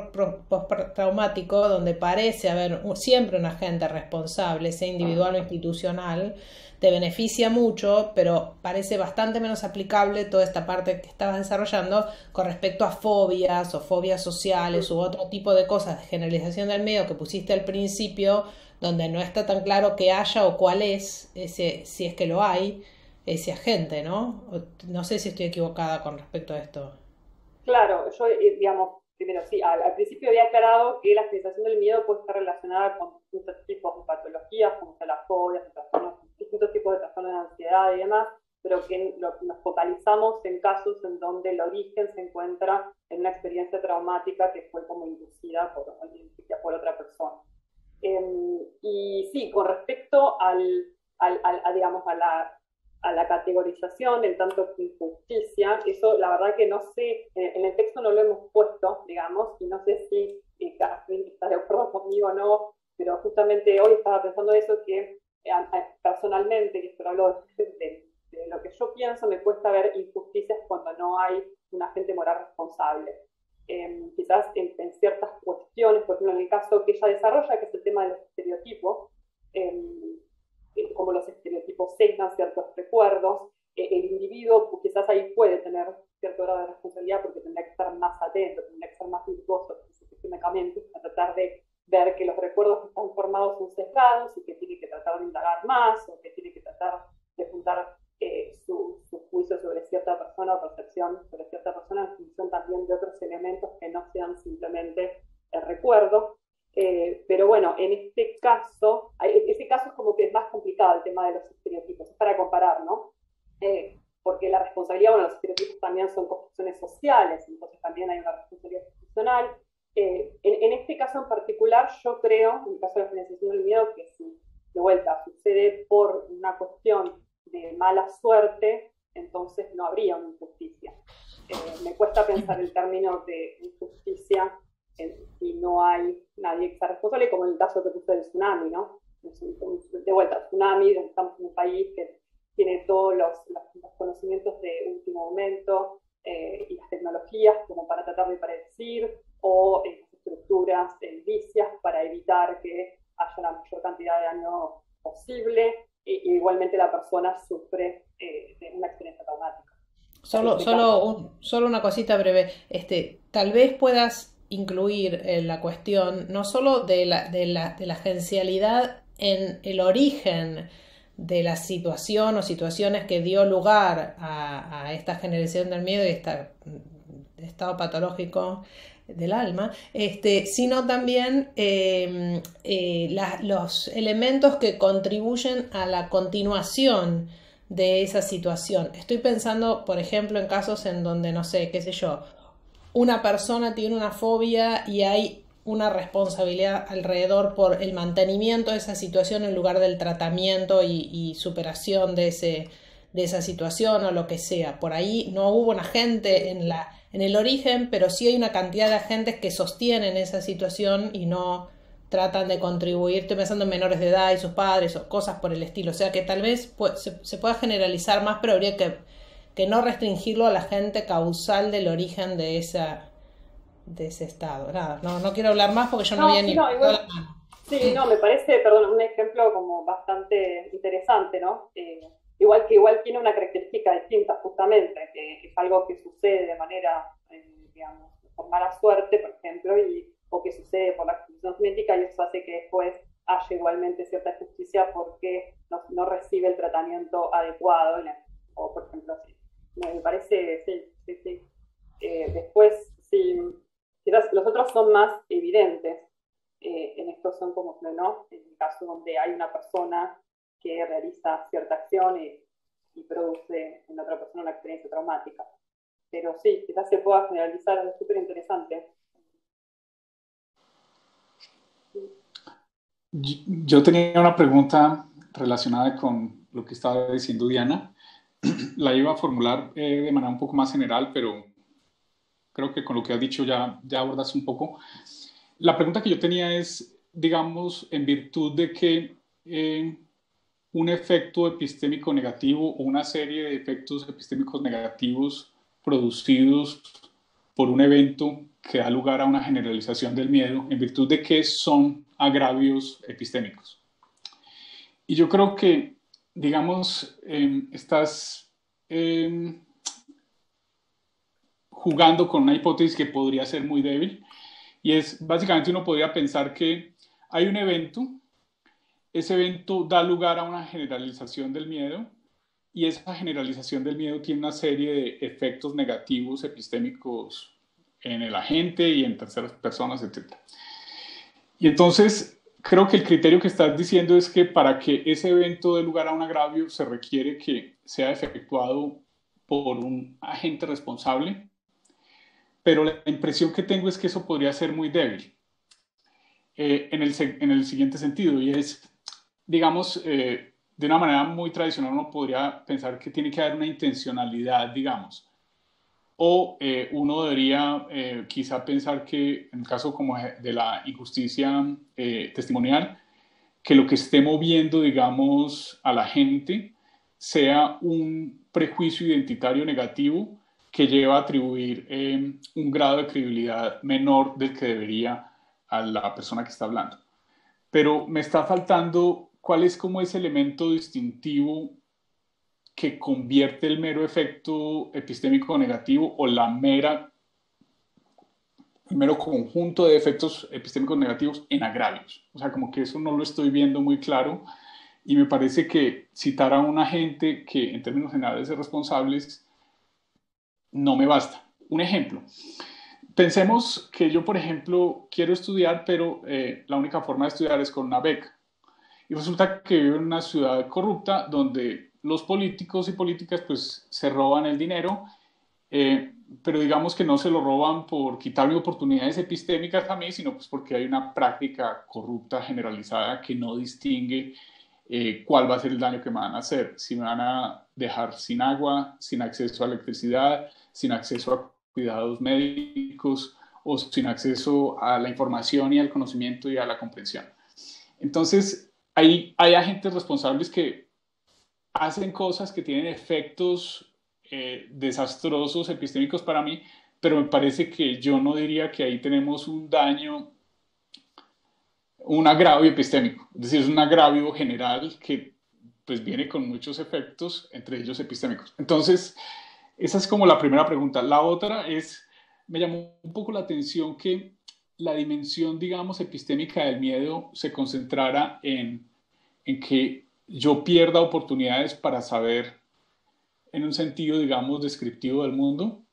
postraumático, donde parece haber siempre un agente responsable, sea individual o institucional, te beneficia mucho, pero parece bastante menos aplicable toda esta parte que estabas desarrollando con respecto a fobias o fobias sociales u otro tipo de cosas de generalización del miedo que pusiste al principio, donde no está tan claro que haya o cuál es, ese, si es que lo hay, ese agente, ¿no? No sé si estoy equivocada con respecto a esto. Claro, yo, digamos, primero sí, al, al principio había aclarado que la generalización del miedo puede estar relacionada con distintos tipos de patologías, como son las fobias, distintos tipos de trastornos de ansiedad y demás, pero que lo, nos focalizamos en casos en donde el origen se encuentra en una experiencia traumática que fue como inducida por, por otra persona. Eh, y sí, con respecto al, al, al, a, digamos, a, la, a la categorización en tanto que injusticia, eso la verdad que no sé, en, en el texto no lo hemos puesto, digamos, y no sé si eh, Catherine está de acuerdo conmigo o no, pero justamente hoy estaba pensando eso, que eh, personalmente, y esto hablo de, de, de lo que yo pienso, me cuesta ver injusticias cuando no hay un agente moral responsable. Eh, quizás en, en ciertas cuestiones, por ejemplo en el caso que ella desarrolla, que es el tema de los estereotipos, eh, eh, como los estereotipos sesgan ciertos recuerdos, eh, el individuo pues, quizás ahí puede tener cierto grado de responsabilidad porque tendrá que estar más atento, tendrá que ser más virtuoso específicamente a tratar de ver que los recuerdos que están formados son sesgados y que tiene que tratar de indagar más o que tiene que tratar de juntar Eh, su, su juicio sobre cierta persona o percepción sobre cierta persona en función también de otros elementos que no sean simplemente el recuerdo. Eh, pero bueno, en este caso, ese caso es como que es más complicado el tema de los estereotipos, es para comparar, ¿no? Eh, porque la responsabilidad, bueno, los estereotipos también son construcciones sociales, entonces también hay una responsabilidad institucional. Eh, en, en este caso en particular, yo creo, en el caso de la financiación del miedo, que si de vuelta sucede por una cuestión de mala suerte, entonces no habría una injusticia. Eh, me cuesta pensar el término de injusticia eh, si no hay nadie que sea responsable, como en el caso que puse del tsunami, ¿no? De vuelta, el tsunami, estamos en un país que tiene todos los, los, los conocimientos de último momento eh, y las tecnologías como para tratar de predecir, o eh, las estructuras edilicias para evitar que haya la mayor cantidad de daño posible. Y igualmente la persona sufre eh, de una experiencia traumática. Solo, solo, un, solo una cosita breve. Este, tal vez puedas incluir eh, la cuestión no solo de la, de la, de la agencialidad en el origen de la situación o situaciones que dio lugar a, a esta generación del miedo y este estado patológico del alma, este, sino también eh, eh, la, los elementos que contribuyen a la continuación de esa situación. Estoy pensando, por ejemplo, en casos en donde, no sé, qué sé yo, una persona tiene una fobia y hay una responsabilidad alrededor por el mantenimiento de esa situación en lugar del tratamiento y, y superación de, ese, de esa situación o lo que sea. Por ahí no hubo un agente en, la, en el origen, pero sí hay una cantidad de agentes que sostienen esa situación y no tratan de contribuir. Estoy pensando en menores de edad y sus padres o cosas por el estilo. O sea que tal vez pues, se, se pueda generalizar más, pero habría que, que no restringirlo a la agente causal del origen de esa de ese estado. Nada, no, no quiero hablar más porque yo no, no había sí, ni... No, igual, sí, no, me parece, perdón, un ejemplo como bastante interesante, ¿no? Eh, igual que igual tiene una característica distinta justamente, que es algo que sucede de manera, eh, digamos, por mala suerte, por ejemplo, y, o que sucede por la condición genética y eso hace que después haya igualmente cierta justicia porque no, no recibe el tratamiento adecuado, o por ejemplo, sí. Me parece, sí, sí, sí. Eh, después, sí, quizás los otros son más evidentes. Eh, en estos son como, ¿no? En el caso donde hay una persona que realiza cierta acción y, y produce en otra persona una experiencia traumática. Pero sí, quizás se pueda generalizar, es súper interesante. Yo tenía una pregunta relacionada con lo que estaba diciendo Diana. La iba a formular eh, de manera un poco más general, pero creo que con lo que has dicho ya, ya abordas un poco. La pregunta que yo tenía es, digamos, en virtud de que eh, un efecto epistémico negativo o una serie de efectos epistémicos negativos producidos por un evento que da lugar a una generalización del miedo, en virtud de que son agravios epistémicos. Y yo creo que, digamos, eh, estás eh, jugando con una hipótesis que podría ser muy débil, y es, básicamente uno podría pensar que hay un evento, ese evento da lugar a una generalización del miedo, y esa generalización del miedo tiene una serie de efectos negativos epistémicos en el agente y en terceras personas, etcétera. Y entonces, creo que el criterio que estás diciendo es que para que ese evento dé lugar a un agravio se requiere que sea efectuado por un agente responsable, pero la impresión que tengo es que eso podría ser muy débil eh, en, el, en el siguiente sentido, y es, digamos, eh, de una manera muy tradicional uno podría pensar que tiene que haber una intencionalidad, digamos, o eh, uno debería eh, quizá pensar que en el caso como de la injusticia eh, testimonial, que lo que esté moviendo, digamos, a la gente sea un prejuicio identitario negativo que lleva a atribuir eh, un grado de credibilidad menor del que debería a la persona que está hablando. Pero me está faltando cuál es como ese elemento distintivo que convierte el mero efecto epistémico negativo o la mera, el mero conjunto de efectos epistémicos negativos en agravios. O sea, como que eso no lo estoy viendo muy claro y me parece que citar a un agente que en términos generales es responsable no me basta. Un ejemplo. Pensemos que yo, por ejemplo, quiero estudiar, pero eh, la única forma de estudiar es con una beca. Y resulta que vivo en una ciudad corrupta donde los políticos y políticas pues se roban el dinero, eh, pero digamos que no se lo roban por quitarme oportunidades epistémicas a mí, sino pues porque hay una práctica corrupta generalizada que no distingue eh, cuál va a ser el daño que me van a hacer. Si me van a dejar sin agua, sin acceso a electricidad, sin acceso a cuidados médicos o sin acceso a la información y al conocimiento y a la comprensión. Entonces, hay, hay agentes responsables que hacen cosas que tienen efectos eh, desastrosos epistémicos para mí, pero me parece que yo no diría que ahí tenemos un daño, un agravio epistémico, es decir, es un agravio general que pues viene con muchos efectos, entre ellos epistémicos. Entonces, esa es como la primera pregunta. La otra es, me llamó un poco la atención que la dimensión, digamos, epistémica del miedo se concentrara en en que yo pierda oportunidades para saber en un sentido, digamos, descriptivo del mundo,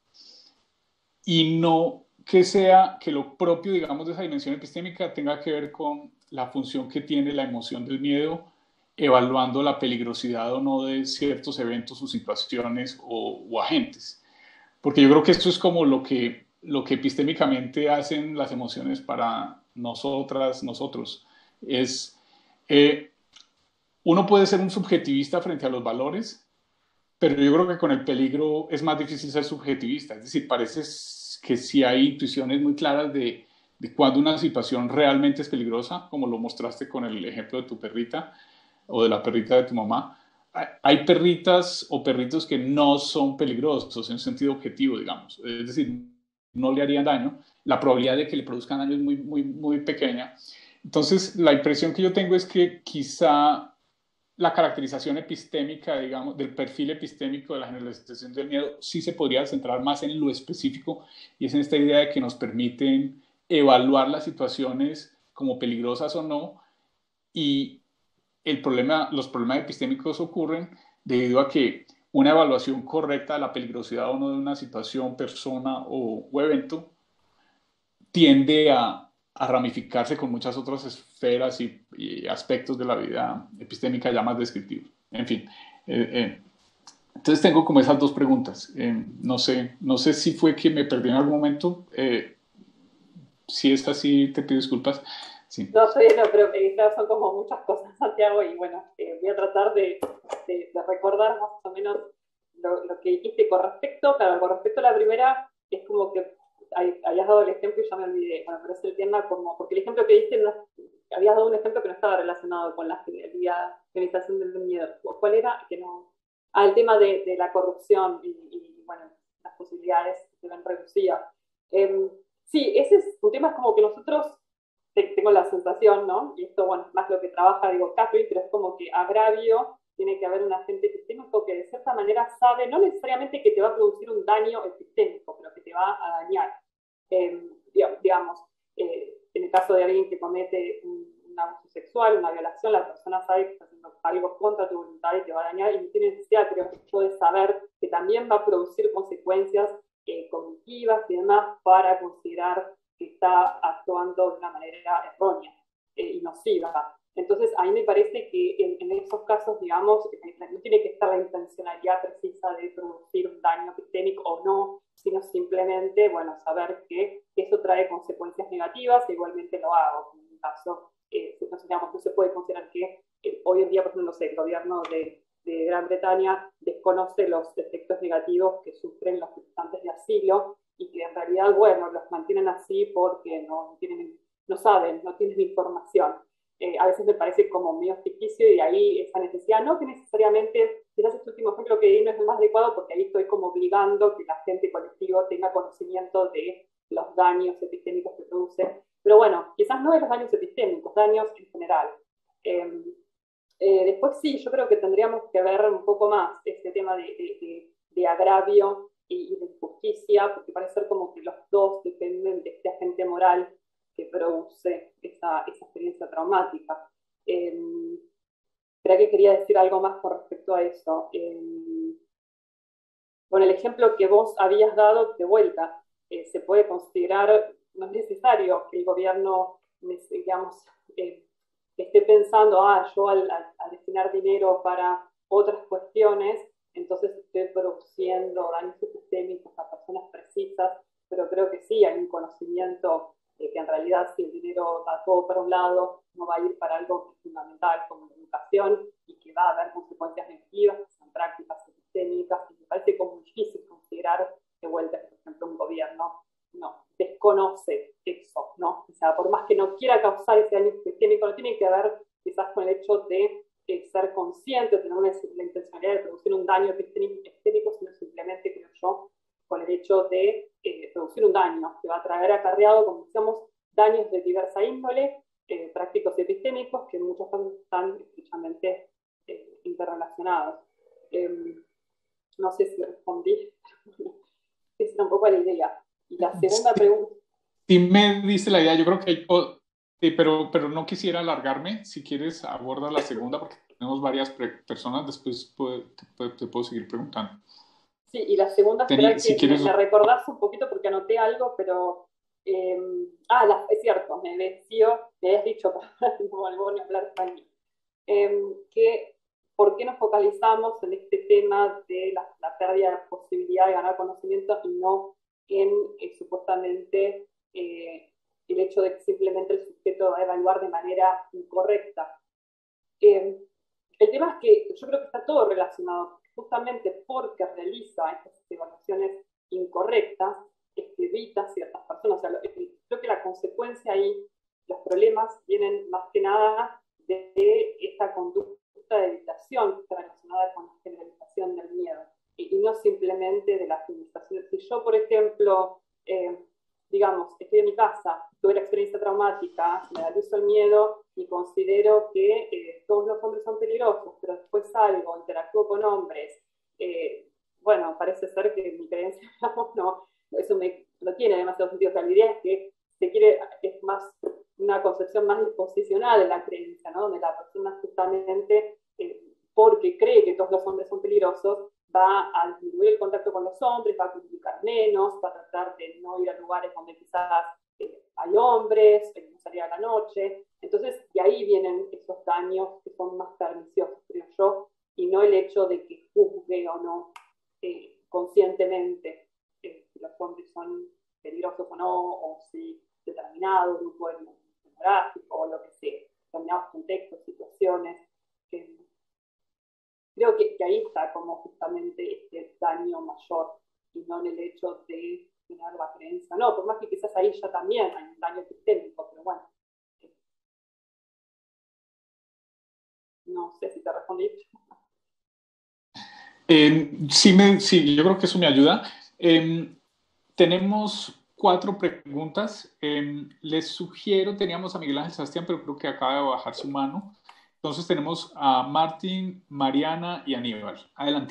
y no que sea que lo propio, digamos, de esa dimensión epistémica tenga que ver con la función que tiene la emoción del miedo, evaluando la peligrosidad o no de ciertos eventos o situaciones o, o agentes. Porque yo creo que esto es como lo que, lo que epistémicamente hacen las emociones para nosotras, nosotros. Es, eh, uno puede ser un subjetivista frente a los valores, pero yo creo que con el peligro es más difícil ser subjetivista. Es decir, parece que sí hay intuiciones muy claras de, de cuando una situación realmente es peligrosa, como lo mostraste con el ejemplo de tu perrita o de la perrita de tu mamá. Hay perritas o perritos que no son peligrosos en un sentido objetivo, digamos. Es decir, no le harían daño. La probabilidad de que le produzcan daño es muy, muy, muy pequeña. Entonces, la impresión que yo tengo es que quizá la caracterización epistémica, digamos, del perfil epistémico de la generalización del miedo, sí se podría centrar más en lo específico, y es en esta idea de que nos permiten evaluar las situaciones como peligrosas o no, y el problema, los problemas epistémicos ocurren debido a que una evaluación correcta de la peligrosidad o no de una situación, persona o, o evento tiende a, a ramificarse con muchas otras esferas y, y aspectos de la vida epistémica ya más descriptivos. En fin, eh, eh, entonces tengo como esas dos preguntas. Eh, no sé, no sé si fue que me perdí en algún momento. Eh, si es así, te pido disculpas. Sí. No, estoy no, pero eh, son como muchas cosas, Santiago, y bueno, eh, voy a tratar de, de, de recordar más o menos lo, lo que dijiste con respecto, claro, con respecto a la primera, es como que hay, habías dado el ejemplo y ya me olvidé, bueno, pero es el tema como, porque el ejemplo que diste, no, habías dado un ejemplo que no estaba relacionado con la generalización del miedo. ¿Cuál era? Que no, ah, el tema de, de la corrupción y, y, bueno, las posibilidades se ven reducidas. Eh, sí, ese es un tema, es como que nosotros tengo la sensación, ¿no? Y esto, bueno, más lo que trabaja, digo, Capri, pero es como que agravio, tiene que haber un agente epistémico que de cierta manera sabe, no necesariamente que te va a producir un daño epistémico, pero que te va a dañar. Eh, digamos, eh, en el caso de alguien que comete un, un abuso sexual, una violación, la persona sabe que está haciendo algo contra tu voluntad y te va a dañar, y no tiene necesidad, creo yo, de saber que también va a producir consecuencias eh, cognitivas y demás para considerar que está actuando de una manera errónea eh, y nociva. Entonces, a mí me parece que en, en esos casos, digamos, no tiene que estar la intencionalidad precisa de producir un daño epistémico o no, sino simplemente, bueno, saber que eso trae consecuencias negativas, e igualmente lo hago. En un caso, eh, no, digamos, no se puede considerar que eh, hoy en día, por ejemplo, no sé, el gobierno de, de Gran Bretaña desconoce los efectos negativos que sufren los solicitantes de asilo, y que en realidad, bueno, los mantienen así porque no, tienen, no saben, no tienen información. Eh, a veces me parece como medio ficticio, y ahí esa necesidad, no que necesariamente, quizás este último ejemplo que di no es el más adecuado, porque ahí estoy como obligando que la gente colectivo tenga conocimiento de los daños epistémicos que produce, pero bueno, quizás no de los daños epistémicos, daños en general. Eh, eh, después sí, yo creo que tendríamos que ver un poco más este tema de, de, de, de agravio y de injusticia, porque parece ser como que los dos dependen de este agente moral que produce esa, esa experiencia traumática. Eh, creo que quería decir algo más con respecto a eso. Eh, bueno, el ejemplo que vos habías dado de vuelta, eh, se puede considerar, no es necesario que el gobierno, digamos, eh, esté pensando, ah, yo al, al, al destinar dinero para otras cuestiones, entonces estoy produciendo daños epistémicos a personas precisas, pero creo que sí hay un conocimiento de que en realidad si el dinero va todo para un lado, no va a ir para algo fundamental como la educación, y que va a haber consecuencias negativas, que son prácticas epistémicas, y me parece como difícil considerar de vuelta, por ejemplo, un gobierno no desconoce eso, ¿no? O sea, por más que no quiera causar ese daño epistémico, no tiene que ver quizás con el hecho de Eh, ser consciente, tener una, la intencionalidad de producir un daño epistémico, sino simplemente, creo yo, con el hecho de eh, producir un daño que va a traer acarreado, como decíamos, daños de diversa índole, eh, prácticos epistémicos, que en muchos casos están estrechamente eh, interrelacionados. Eh, no sé si respondí, esa era un poco la idea. Y la segunda pregunta. Sí me dice la idea, yo creo que hay Sí, pero, pero no quisiera alargarme. Si quieres, aborda la segunda porque tenemos varias personas. Después puede- te, puede- te puedo seguir preguntando. Sí, y la segunda, Tení, espera si que me, quieres, me recordás un poquito porque anoté algo, pero... eh, ah, la- es cierto, me decía, me habías dicho, no, no voy a hablar español, eh, que por qué nos focalizamos en este tema de la, la pérdida de posibilidad de ganar conocimiento y no en eh, supuestamente eh, el hecho de que simplemente el sujeto va a evaluar de manera incorrecta. Eh, el tema es que yo creo que está todo relacionado, justamente porque realiza estas evaluaciones incorrectas, es que evita a ciertas personas. O sea, creo que la consecuencia ahí, los problemas vienen más que nada de esta conducta de evitación que está relacionada con la generalización del miedo y, y no simplemente de la administración. Si yo, por ejemplo, eh, digamos, estoy en mi casa, tuve la experiencia traumática, me analizo el miedo y considero que eh, todos los hombres son peligrosos, pero después salgo, interactúo con hombres, eh, bueno, parece ser que mi creencia, digamos, no, eso me, no tiene demasiado sentido. O sea, la idea es que se quiere, es más una concepción más disposicional de la creencia, ¿no? Donde la persona justamente, eh, porque cree que todos los hombres son peligrosos, va a disminuir el contacto con los hombres, va a comunicar menos, va a tratar de no ir a lugares donde quizás eh, hay hombres, eh, no salir a la noche. Entonces, de ahí vienen esos daños que son más perniciosos, creo yo, y no el hecho de que juzgue o no eh, conscientemente eh, si los hombres son peligrosos o no, o si determinado grupo demográfico o lo que sea, determinados contextos, situaciones. Eh, creo que, que ahí está como justamente este daño mayor y no en el hecho de tener la creencia. No, por más que quizás ahí ya también hay un daño sistémico, pero bueno. Eh, no sé si te respondí. eh, sí, me, sí, yo creo que eso me ayuda. Eh, tenemos cuatro preguntas. Eh, les sugiero, teníamos a Miguel Ángel Sebastián, pero creo que acaba de bajar su mano. Entonces tenemos a Martín, Mariana y Aníbal. Adelante.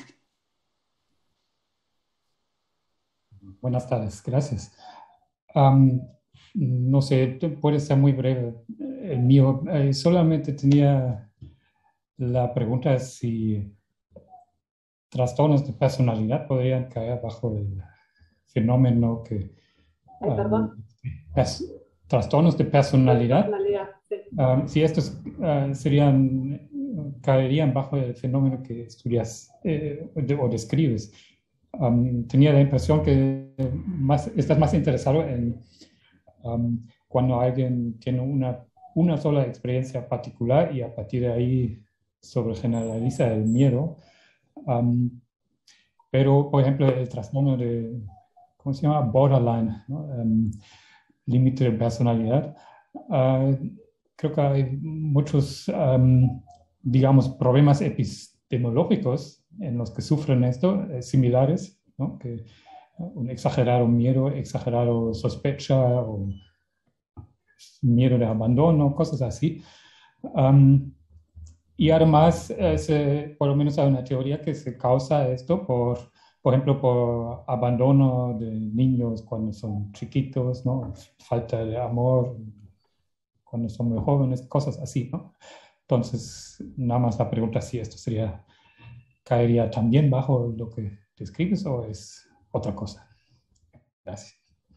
Buenas tardes, gracias. Um, no sé, puede ser muy breve el mío. Eh, solamente tenía la pregunta si trastornos de personalidad podrían caer bajo el fenómeno que... Ay, um, perdón. pers- trastornos de personalidad. Personalidad, sí. Um, si estos uh, serían, caerían bajo el fenómeno que estudias eh, de- o describes. Um, tenía la impresión que más, estás más interesado en um, cuando alguien tiene una, una sola experiencia particular y a partir de ahí sobregeneraliza el miedo. Um, pero, por ejemplo, el trastorno de, ¿cómo se llama? Borderline, ¿no? Um, límite de personalidad. Uh, creo que hay muchos, um, digamos, problemas epistemológicos en los que sufren esto, eh, similares, ¿no? Que un exagerado miedo, exagerado sospecha o miedo de abandono, cosas así. Um, y además, eh, se, por lo menos hay una teoría que se causa esto por, por ejemplo, por abandono de niños cuando son chiquitos, ¿no? Falta de amor cuando son muy jóvenes, cosas así, ¿no? Entonces, nada más la pregunta si esto sería, caería también bajo lo que describes o es otra cosa. Gracias.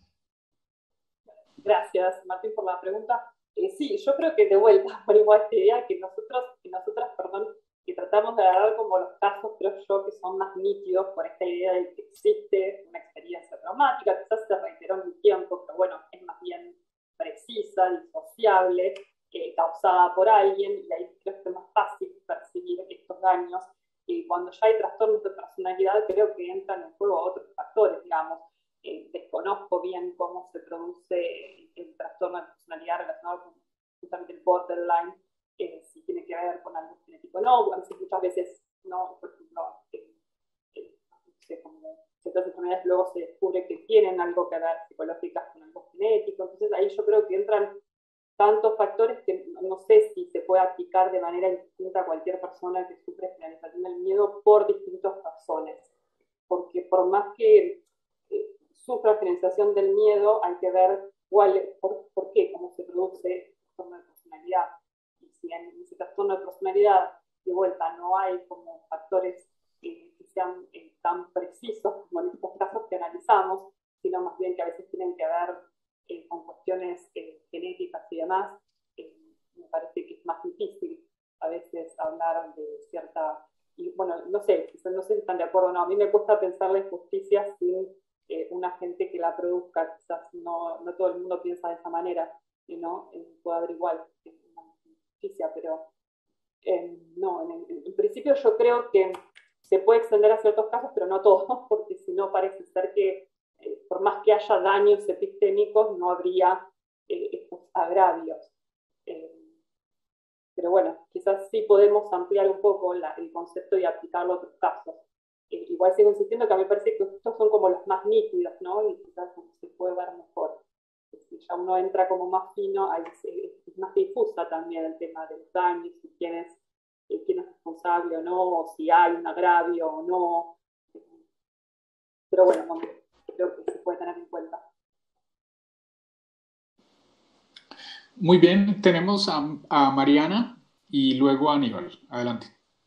Gracias, Martín, por la pregunta. Eh, sí, yo creo que de vuelta, por igual esta idea que nosotros, que nosotras, perdón, que tratamos de agarrar como los casos, creo yo, que son más nítidos por esta idea de que existe una experiencia traumática, quizás se reiteró en el tiempo, pero bueno, es más bien precisa, disociable, eh, causada por alguien, y ahí creo que es más fácil percibir estos daños. Y cuando ya hay trastornos de personalidad, creo que entran en juego otros factores, digamos. Eh, desconozco bien cómo se produce el, el trastorno de personalidad relacionado con justamente el borderline, eh, si tiene que ver con algo genético o no. A veces, muchas veces no, por ejemplo, eh, eh, no sé, como ciertas enfermedades luego se descubre que tienen algo que ver psicológicas con algo genético. Entonces ahí yo creo que entran tantos factores que no sé si se puede aplicar de manera distinta a cualquier persona que sufre generalización del miedo por distintas razones. Porque por más que sufra generalización del miedo, hay que ver cuál, por, por qué, cómo se produce trastorno de personalidad. Y si en ese trastorno de personalidad, de vuelta, no hay como factores eh, que sean eh, tan precisos como en estos casos que analizamos, sino más bien que a veces tienen que ver eh, con cuestiones eh, genéticas y demás, eh, me parece que es más difícil a veces hablar de cierta... Y bueno, no sé, no sé si están de acuerdo o no, a mí me cuesta pensar la injusticia sin eh, una gente que la produzca, quizás no, no todo el mundo piensa de esa manera, y no eh, puede haber igual eh, una injusticia, pero eh, no, en, en, en principio yo creo que se puede extender a ciertos casos, pero no todos, porque si no parece ser que eh, por más que haya daños epistémicos, no habría eh, estos agravios. Eh, Pero bueno, quizás sí podemos ampliar un poco la, el concepto y aplicarlo a otros casos. Eh, igual sigo insistiendo que a mí me parece que estos son como los más nítidos, ¿no? Y quizás se puede ver mejor. Si ya uno entra como más fino, ahí es, es más difusa también el tema de los daños, y quién es, eh, quién es responsable o no, o si hay un agravio o no. Pero bueno, bueno, creo que se puede tener en cuenta. Muy bien, tenemos a, a Mariana y luego a Aníbal. Adelante.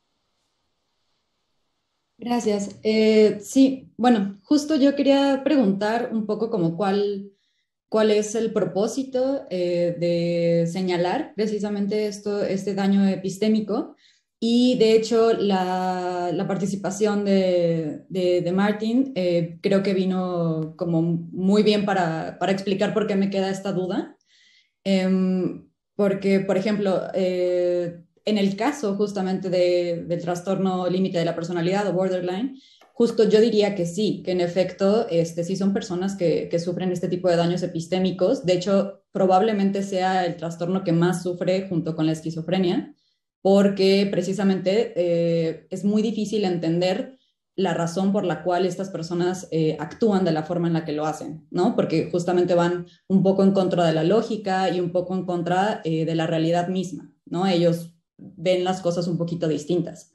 Gracias. Eh, sí, bueno, justo yo quería preguntar un poco como cuál, cuál es el propósito eh, de señalar precisamente esto, este daño epistémico. Y de hecho la, la participación de, de, de Martin eh, creo que vino como muy bien para, para explicar por qué me queda esta duda. Eh, porque, por ejemplo, eh, en el caso justamente de, del trastorno límite de la personalidad o borderline, justo yo diría que sí, que en efecto este, sí son personas que, que sufren este tipo de daños epistémicos. De hecho, probablemente sea el trastorno que más sufre junto con la esquizofrenia, porque precisamente eh, es muy difícil entender la razón por la cual estas personas eh, actúan de la forma en la que lo hacen, ¿no? Porque justamente van un poco en contra de la lógica y un poco en contra eh, de la realidad misma, ¿no? Ellos ven las cosas un poquito distintas.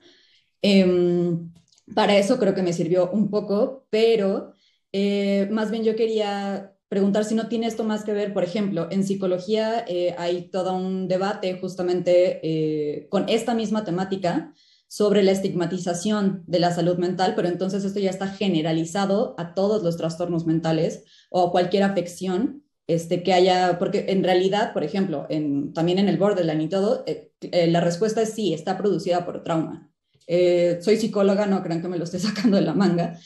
Eh, para eso creo que me sirvió un poco, pero eh, más bien yo quería preguntar si no tiene esto más que ver, por ejemplo, en psicología eh, hay todo un debate justamente eh, con esta misma temática sobre la estigmatización de la salud mental, pero entonces esto ya está generalizado a todos los trastornos mentales o a cualquier afección este, que haya, porque en realidad, por ejemplo, en, también en el borderline y todo, eh, eh, la respuesta es sí, está producida por trauma. Eh, soy psicóloga, no crean que me lo esté sacando de la manga.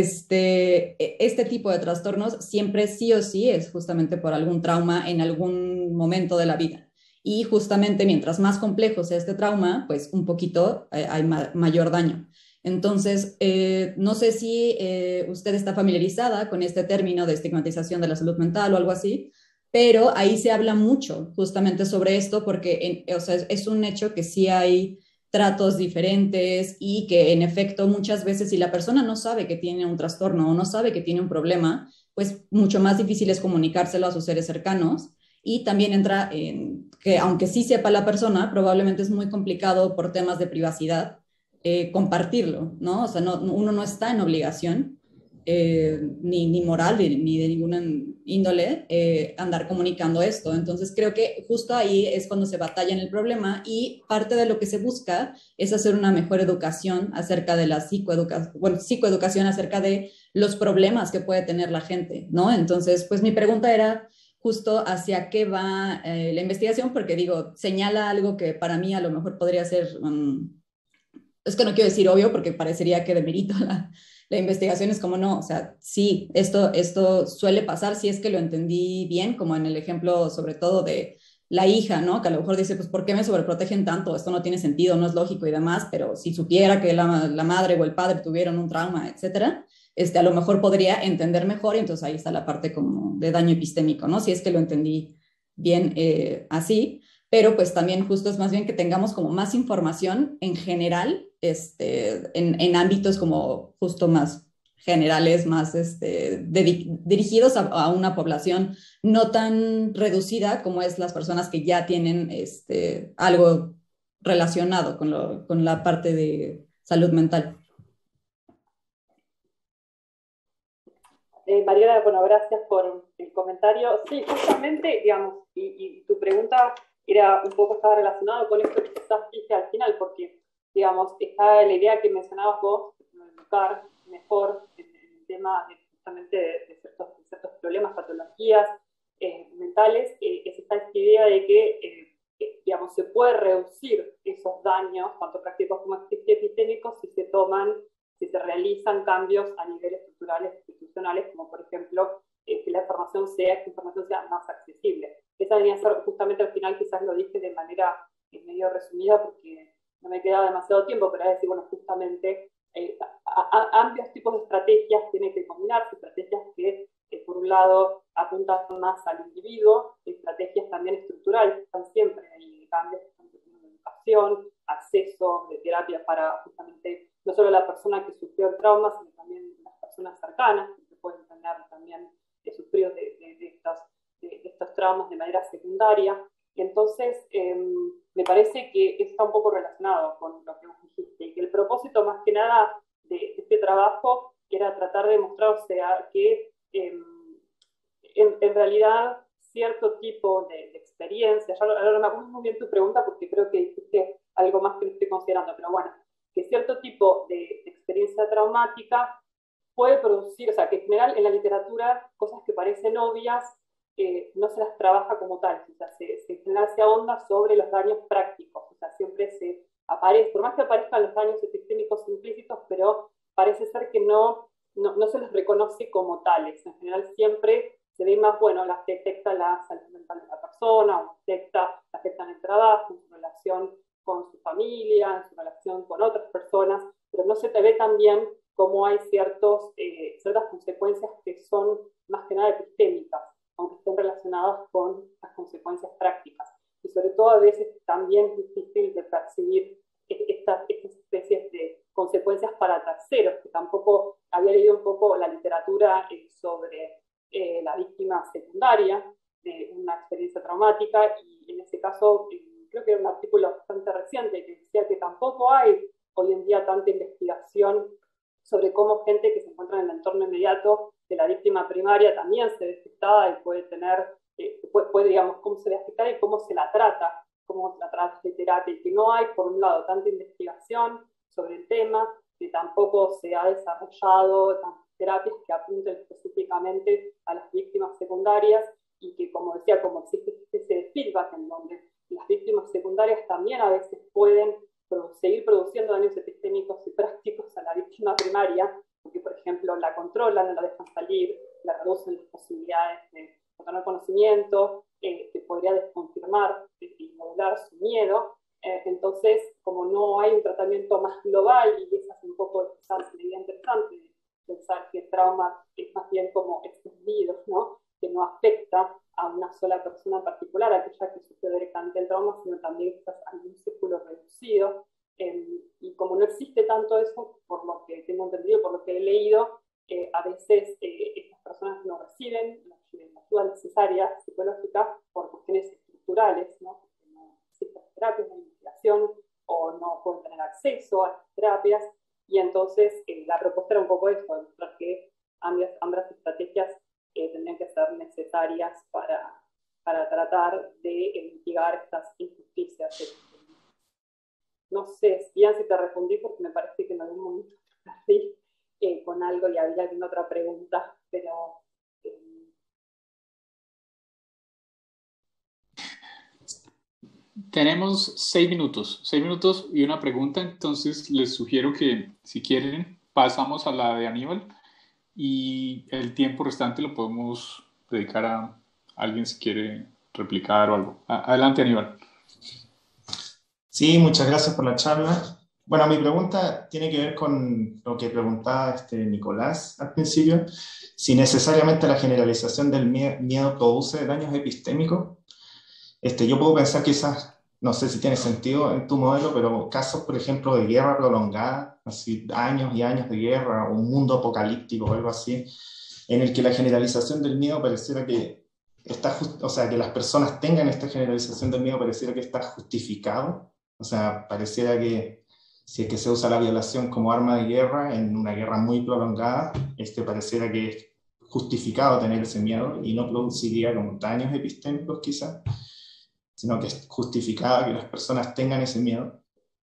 Este, este tipo de trastornos siempre sí o sí es justamente por algún trauma en algún momento de la vida. Y justamente mientras más complejo sea este trauma, pues un poquito eh, hay ma mayor daño. Entonces, eh, no sé si eh, usted está familiarizada con este término de estigmatización de la salud mental o algo así, pero ahí se habla mucho justamente sobre esto porque en, o sea, es, es un hecho que sí hay tratos diferentes y que en efecto muchas veces si la persona no sabe que tiene un trastorno o no sabe que tiene un problema, pues mucho más difícil es comunicárselo a sus seres cercanos. Y también entra en que aunque sí sepa la persona, probablemente es muy complicado por temas de privacidad eh, compartirlo, ¿no? O sea, no, uno no está en obligación, eh, ni, ni moral, ni, ni de ninguna índole, eh, andar comunicando esto. Entonces creo que justo ahí es cuando se batalla en el problema y parte de lo que se busca es hacer una mejor educación acerca de la psicoeducación, bueno, psicoeducación acerca de los problemas que puede tener la gente, ¿no? Entonces, pues mi pregunta era justo hacia qué va eh, la investigación, porque digo, señala algo que para mí a lo mejor podría ser, um, es que no quiero decir obvio porque parecería que demerito la, la investigación, es como no, o sea, sí, esto, esto suele pasar, si es que lo entendí bien, como en el ejemplo sobre todo de la hija, ¿no? Que a lo mejor dice, pues, ¿por qué me sobreprotegen tanto? Esto no tiene sentido, no es lógico y demás, pero si supiera que la, la madre o el padre tuvieron un trauma, etcétera, Este, a lo mejor podría entender mejor y entonces ahí está la parte como de daño epistémico, ¿no? Si es que lo entendí bien eh, así, pero pues también justo es más bien que tengamos como más información en general, este, en, en ámbitos como justo más generales, más este, de, dirigidos a, a una población no tan reducida como es las personas que ya tienen este, algo relacionado con, lo, con la parte de salud mental. Eh, Mariana, bueno, gracias por el comentario. Sí, justamente, digamos, y, y tu pregunta era un poco estaba relacionado con esto que quizás dije al final, porque, digamos, está la idea que mencionabas vos, de educar mejor en, en el tema de, justamente de, de, ciertos, de ciertos problemas, patologías eh, mentales, eh, es esta, esta idea de que, eh, que, digamos, se puede reducir esos daños, tanto prácticos como epistémicos, si se toman, si se realizan cambios a nivel estructurales, institucionales, como por ejemplo, eh, que la información sea, que la información sea más accesible. Esa venía a ser justamente al final, quizás lo dije de manera eh, medio resumida porque no me queda demasiado tiempo, pero era decir, bueno, justamente eh, a, a, amplios tipos de estrategias tienen que combinarse, estrategias que eh, por un lado apuntan más al individuo, estrategias también estructurales que están siempre ahí, cambios de educación, acceso de terapia para justamente no solo la persona que sufrió el trauma, sino también las personas cercanas que pueden tener también eh, sufrido de, de, de estos De, de estos traumas de manera secundaria. Y entonces eh, me parece que está un poco relacionado con lo que vos dijiste, y que el propósito más que nada de, de este trabajo era tratar de mostrar, o sea, que eh, en, en realidad cierto tipo de, de experiencia, ya ahora no me acuerdo muy bien tu pregunta porque creo que dijiste algo más que no estoy considerando, pero bueno, que cierto tipo de, de experiencia traumática puede producir, o sea, que en general en la literatura cosas que parecen obvias Eh, no se las trabaja como tal, o sea, se, se, en general se ahonda sobre los daños prácticos, o sea, siempre se aparece, por más que aparezcan los daños epistémicos implícitos, pero parece ser que no, no, no se los reconoce como tales, en general siempre se ve más, bueno, las detecta la salud mental de la persona, o detecta, la afecta en el trabajo, en su relación con su familia, en su relación con otras personas, pero no se te ve también cómo hay ciertos, eh, ciertas consecuencias que son más que nada epistémicas, aunque estén relacionadas con las consecuencias prácticas. Y sobre todo a veces también es difícil de percibir estas, estas especies de consecuencias para terceros, que tampoco había leído un poco la literatura eh, sobre eh, la víctima secundaria de una experiencia traumática, y en ese caso eh, creo que era un artículo bastante reciente que decía que tampoco hay hoy en día tanta investigación sobre cómo gente que se encuentra en el entorno inmediato de la víctima primaria también se ve afectada y puede tener, eh, puede, puede, digamos, cómo se ve afectada y cómo se la trata, cómo la trata de terapia, y que no hay, por un lado, tanta investigación sobre el tema, que tampoco se ha desarrollado tantas terapias que apunten específicamente a las víctimas secundarias, y que, como decía, como existe ese feedback en donde las víctimas secundarias también a veces pueden seguir produciendo daños epistémicos y prácticos a la víctima primaria, porque, por ejemplo, la controlan, no la dejan salir, la reducen las posibilidades de tener conocimiento, eh, que podría desconfirmar y modular su miedo. Eh, entonces, como no hay un tratamiento más global, y esa es un poco quizás la idea interesante de pensar que el trauma es más bien como extendido, ¿no? Que no afecta a una sola persona en particular, aquella que sufrió directamente el trauma, sino también quizás a un círculo reducido. Eh, y como no existe tanto eso, por lo que tengo entendido, por lo que he leído, eh, a veces eh, estas personas no reciben la, la ayuda necesaria psicológica por cuestiones estructurales, ¿no? Porque no existen terapias de investigación o no pueden tener acceso a las terapias, y entonces eh, la propuesta era un poco eso, demostrar que ambas, ambas estrategias eh, tendrían que ser necesarias para, para tratar de eh, mitigar estas injusticias. No sé bien si te respondí, porque me parece que en algún momento te perdí eh, con algo y había alguna otra pregunta, pero... Eh... Tenemos seis minutos, seis minutos y una pregunta, entonces les sugiero que, si quieren, pasamos a la de Aníbal, y el tiempo restante lo podemos dedicar a alguien si quiere replicar o algo. Adelante, Aníbal. Sí, muchas gracias por la charla. Bueno, mi pregunta tiene que ver con lo que preguntaba este Nicolás al principio, si necesariamente la generalización del miedo produce daños epistémicos. Este, yo puedo pensar quizás, no sé si tiene sentido en tu modelo, pero casos, por ejemplo, de guerra prolongada, así años y años de guerra, o un mundo apocalíptico o algo así, en el que la generalización del miedo pareciera que está, o sea, que las personas tengan esta generalización del miedo pareciera que está justificado. O sea, pareciera que si es que se usa la violación como arma de guerra en una guerra muy prolongada, este, pareciera que es justificado tener ese miedo y no produciría como daños epistémicos quizás. sino que justificaba que las personas tengan ese miedo.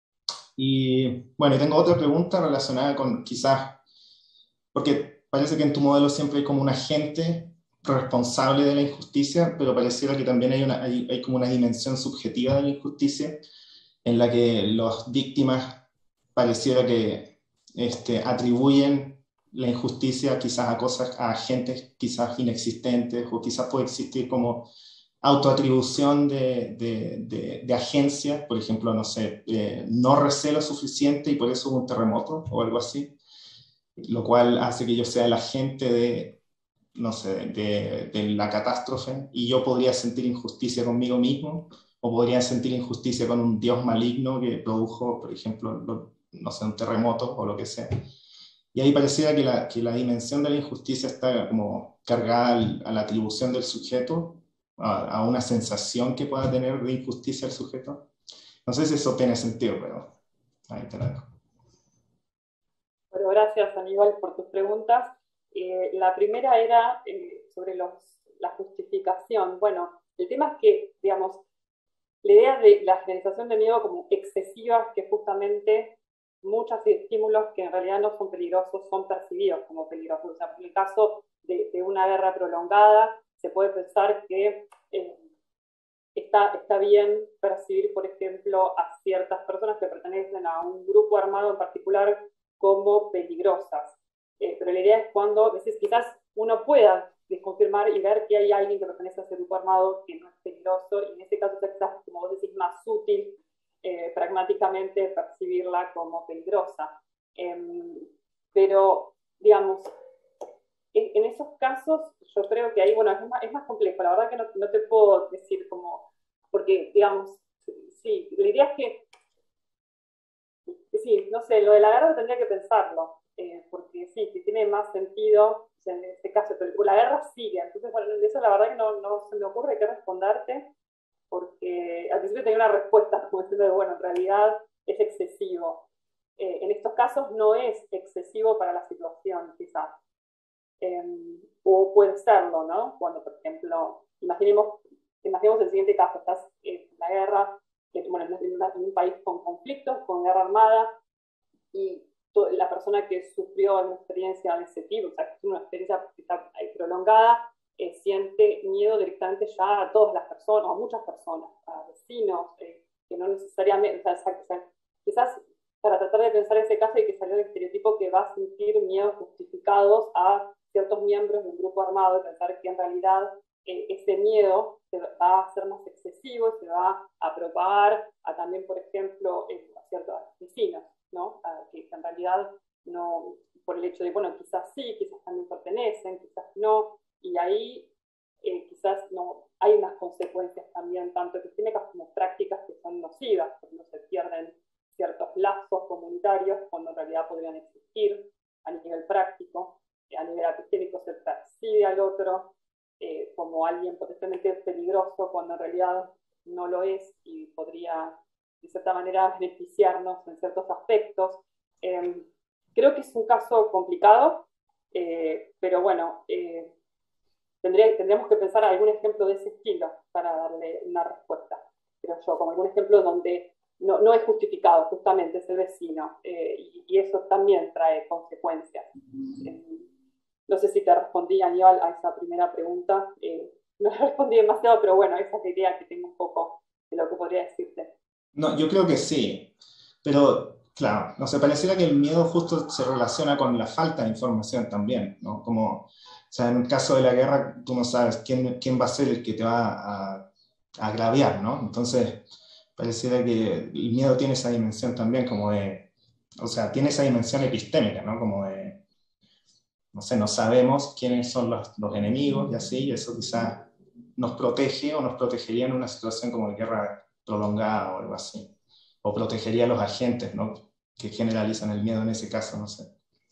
Y bueno, y tengo otra pregunta relacionada con quizás, porque parece que en tu modelo siempre hay como un agente responsable de la injusticia, pero pareciera que también hay, una, hay, hay como una dimensión subjetiva de la injusticia, en la que las víctimas pareciera que este, atribuyen la injusticia quizás a cosas, a agentes quizás inexistentes, o quizás puede existir como autoatribución de, de, de, de agencia, por ejemplo, no sé, eh, no recé lo suficiente y por eso hubo un terremoto o algo así, lo cual hace que yo sea el agente de, no sé, de, de la catástrofe, y yo podría sentir injusticia conmigo mismo, o podría sentir injusticia con un dios maligno que produjo, por ejemplo, lo, no sé, un terremoto o lo que sea. Y ahí pareciera que la, que la dimensión de la injusticia está como cargada al, a la atribución del sujeto, a, a una sensación que pueda tener de injusticia el sujeto. No sé si eso tiene sentido, pero ahí te la dejo. Bueno, gracias Aníbal por tus preguntas. Eh, la primera era eh, sobre los, la justificación. Bueno, el tema es que, digamos, la idea de la generalización de miedo como excesiva, que justamente muchos estímulos que en realidad no son peligrosos son percibidos como peligrosos. O sea, en el caso de, de una guerra prolongada, se puede pensar que eh, está, está bien percibir, por ejemplo, a ciertas personas que pertenecen a un grupo armado en particular como peligrosas. Eh, pero la idea es cuando a veces quizás uno pueda desconfirmar y ver que hay alguien que pertenece a ese grupo armado que no es peligroso, y en ese caso quizás, como vos decís, más útil eh, pragmáticamente percibirla como peligrosa. Eh, pero, digamos, en, en esos casos yo creo que ahí, bueno, es más, es más complejo, la verdad que no, no te puedo decir como, porque, digamos, sí, la idea es que, sí, no sé, lo de la guerra tendría que pensarlo, eh, porque sí, si tiene más sentido, o sea, en este caso, pero la guerra sigue, entonces, bueno, de eso la verdad que no, no se me ocurre qué responderte, porque al principio tenía una respuesta, como diciendo, bueno, en realidad es excesivo. Eh, en estos casos no es excesivo para la situación, quizás. Eh, o puede serlo, ¿no? Cuando, por ejemplo, imaginemos, imaginemos el siguiente caso, estás en la guerra, que, bueno, en, una, en un país con conflictos, con guerra armada, y to, la persona que sufrió una experiencia de ese tipo, o sea, que es una experiencia que está ahí prolongada, eh, siente miedo directamente ya a todas las personas, a muchas personas, a vecinos, eh, que no necesariamente, o sea, o sea, quizás para tratar de pensar ese caso hay que salir del estereotipo que va a sentir miedos justificados a ciertos miembros de un grupo armado, y pensar que en realidad eh, ese miedo se va a ser más excesivo, se va a propagar a también, por ejemplo, eh, a ciertos vecinos, ¿no? A, que en realidad no, por el hecho de, bueno, quizás sí, quizás también pertenecen, quizás no, y ahí eh, quizás no hay unas consecuencias también, tanto epistêmicas como prácticas, que son nocivas, porque se pierden ciertos lazos comunitarios cuando en realidad podrían existir a nivel práctico. A nivel epistémico se percibe al otro eh, como alguien potencialmente peligroso cuando en realidad no lo es, y podría de cierta manera beneficiarnos en ciertos aspectos. Eh, creo que es un caso complicado, eh, pero bueno, eh, tendría, tendríamos que pensar en algún ejemplo de ese estilo para darle una respuesta, creo yo, como algún ejemplo donde no, no es justificado, justamente es el vecino, eh, y, y eso también trae consecuencias. Eh, no sé si te respondí, Aníbal, a esa primera pregunta. Eh, no respondí demasiado, pero bueno, esa es la idea que tengo un poco de lo que podría decirte. No, yo creo que sí, pero claro, no sé, pareciera que el miedo justo se relaciona con la falta de información también, ¿no? Como, o sea, en el caso de la guerra, tú no sabes quién, quién va a ser el que te va a, a agraviar, ¿no? Entonces, pareciera que el miedo tiene esa dimensión también, como de, o sea, tiene esa dimensión epistémica, ¿no? Como de, no sé, no sabemos quiénes son los, los enemigos y así, y eso quizás nos protege o nos protegería en una situación como de guerra prolongada o algo así. O protegería a los agentes, ¿no? Que generalizan el miedo en ese caso, no sé.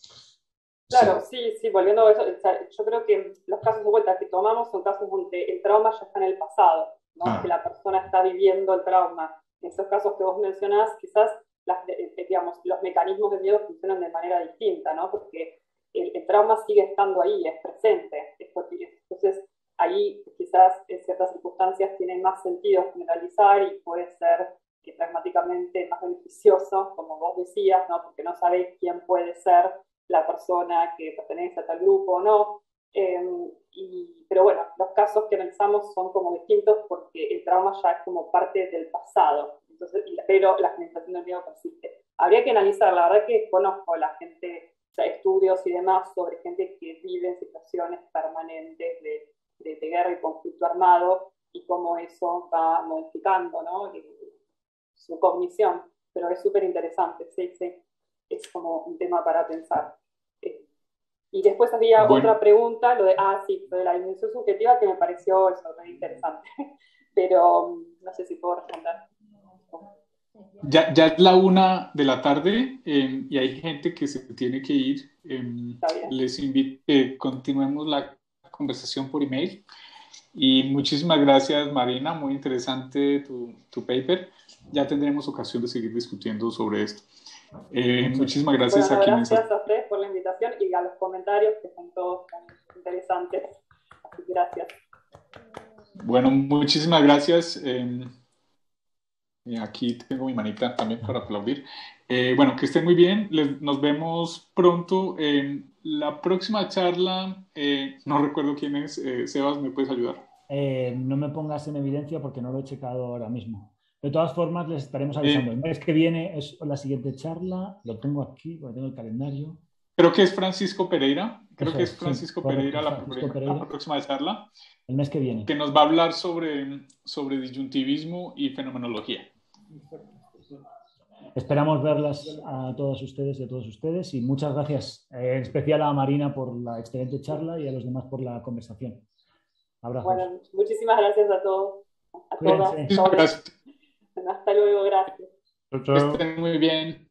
Claro, sí, sí, volviendo a eso, o sea, yo creo que los casos de vuelta que tomamos son casos donde el trauma ya está en el pasado, ¿no? Ah. Que la persona está viviendo el trauma. En esos casos que vos mencionás, quizás las, digamos, los mecanismos de miedo funcionan de manera distinta, ¿no? Porque el, el trauma sigue estando ahí, es presente. Es, entonces, ahí quizás en ciertas circunstancias tiene más sentido generalizar y puede ser que pragmáticamente más beneficioso, como vos decías, ¿no? Porque no sabés quién puede ser la persona que pertenece a tal grupo o no. Eh, y, pero bueno, los casos que analizamos son como distintos porque el trauma ya es como parte del pasado, entonces, pero la generación del miedo persiste. Habría que analizar, la verdad que conozco a la gente, o sea, estudios y demás sobre gente que vive en situaciones permanentes de, de, de guerra y conflicto armado y cómo eso va modificando, ¿no? Su cognición, pero es súper interesante, sí, sí, es como un tema para pensar. Eh, y después había Bueno. otra pregunta, lo de, ah, sí, lo de la dimensión subjetiva, que me pareció eso, muy interesante, pero no sé si puedo responder. Ya, ya es la una de la tarde eh, y hay gente que se tiene que ir. Eh, les invito a que continuemos la conversación por email. Y muchísimas gracias, Marina, muy interesante tu, tu paper. Ya tendremos ocasión de seguir discutiendo sobre esto. Eh, muchísimas gracias bueno, a quienes... Gracias a ustedes por la invitación y a los comentarios que son todos interesantes. Así que gracias. Bueno, muchísimas gracias. Eh, aquí tengo mi manita también para aplaudir. Eh, bueno, que estén muy bien. Les, nos vemos pronto. En la próxima charla, eh, no recuerdo quién es. Eh, Sebas, ¿me puedes ayudar? Eh, no me pongas en evidencia porque no lo he checado ahora mismo. De todas formas, les estaremos avisando. El mes que viene es la siguiente charla. Lo tengo aquí, porque tengo el calendario. Creo que es Francisco Pereira. Creo Eso que es, es Francisco sí, correcto, Pereira, la, Francisco primera, Pereira. la próxima charla. El mes que viene. Que nos va a hablar sobre, sobre disyuntivismo y fenomenología. Esperamos verlas a todas ustedes y a todos ustedes. Y muchas gracias, en especial a Marina por la excelente charla y a los demás por la conversación. Abrazos. Bueno, muchísimas gracias a todos. A todas. Muchísimas gracias. Hasta luego, gracias. Chao, chao. Que estén muy bien.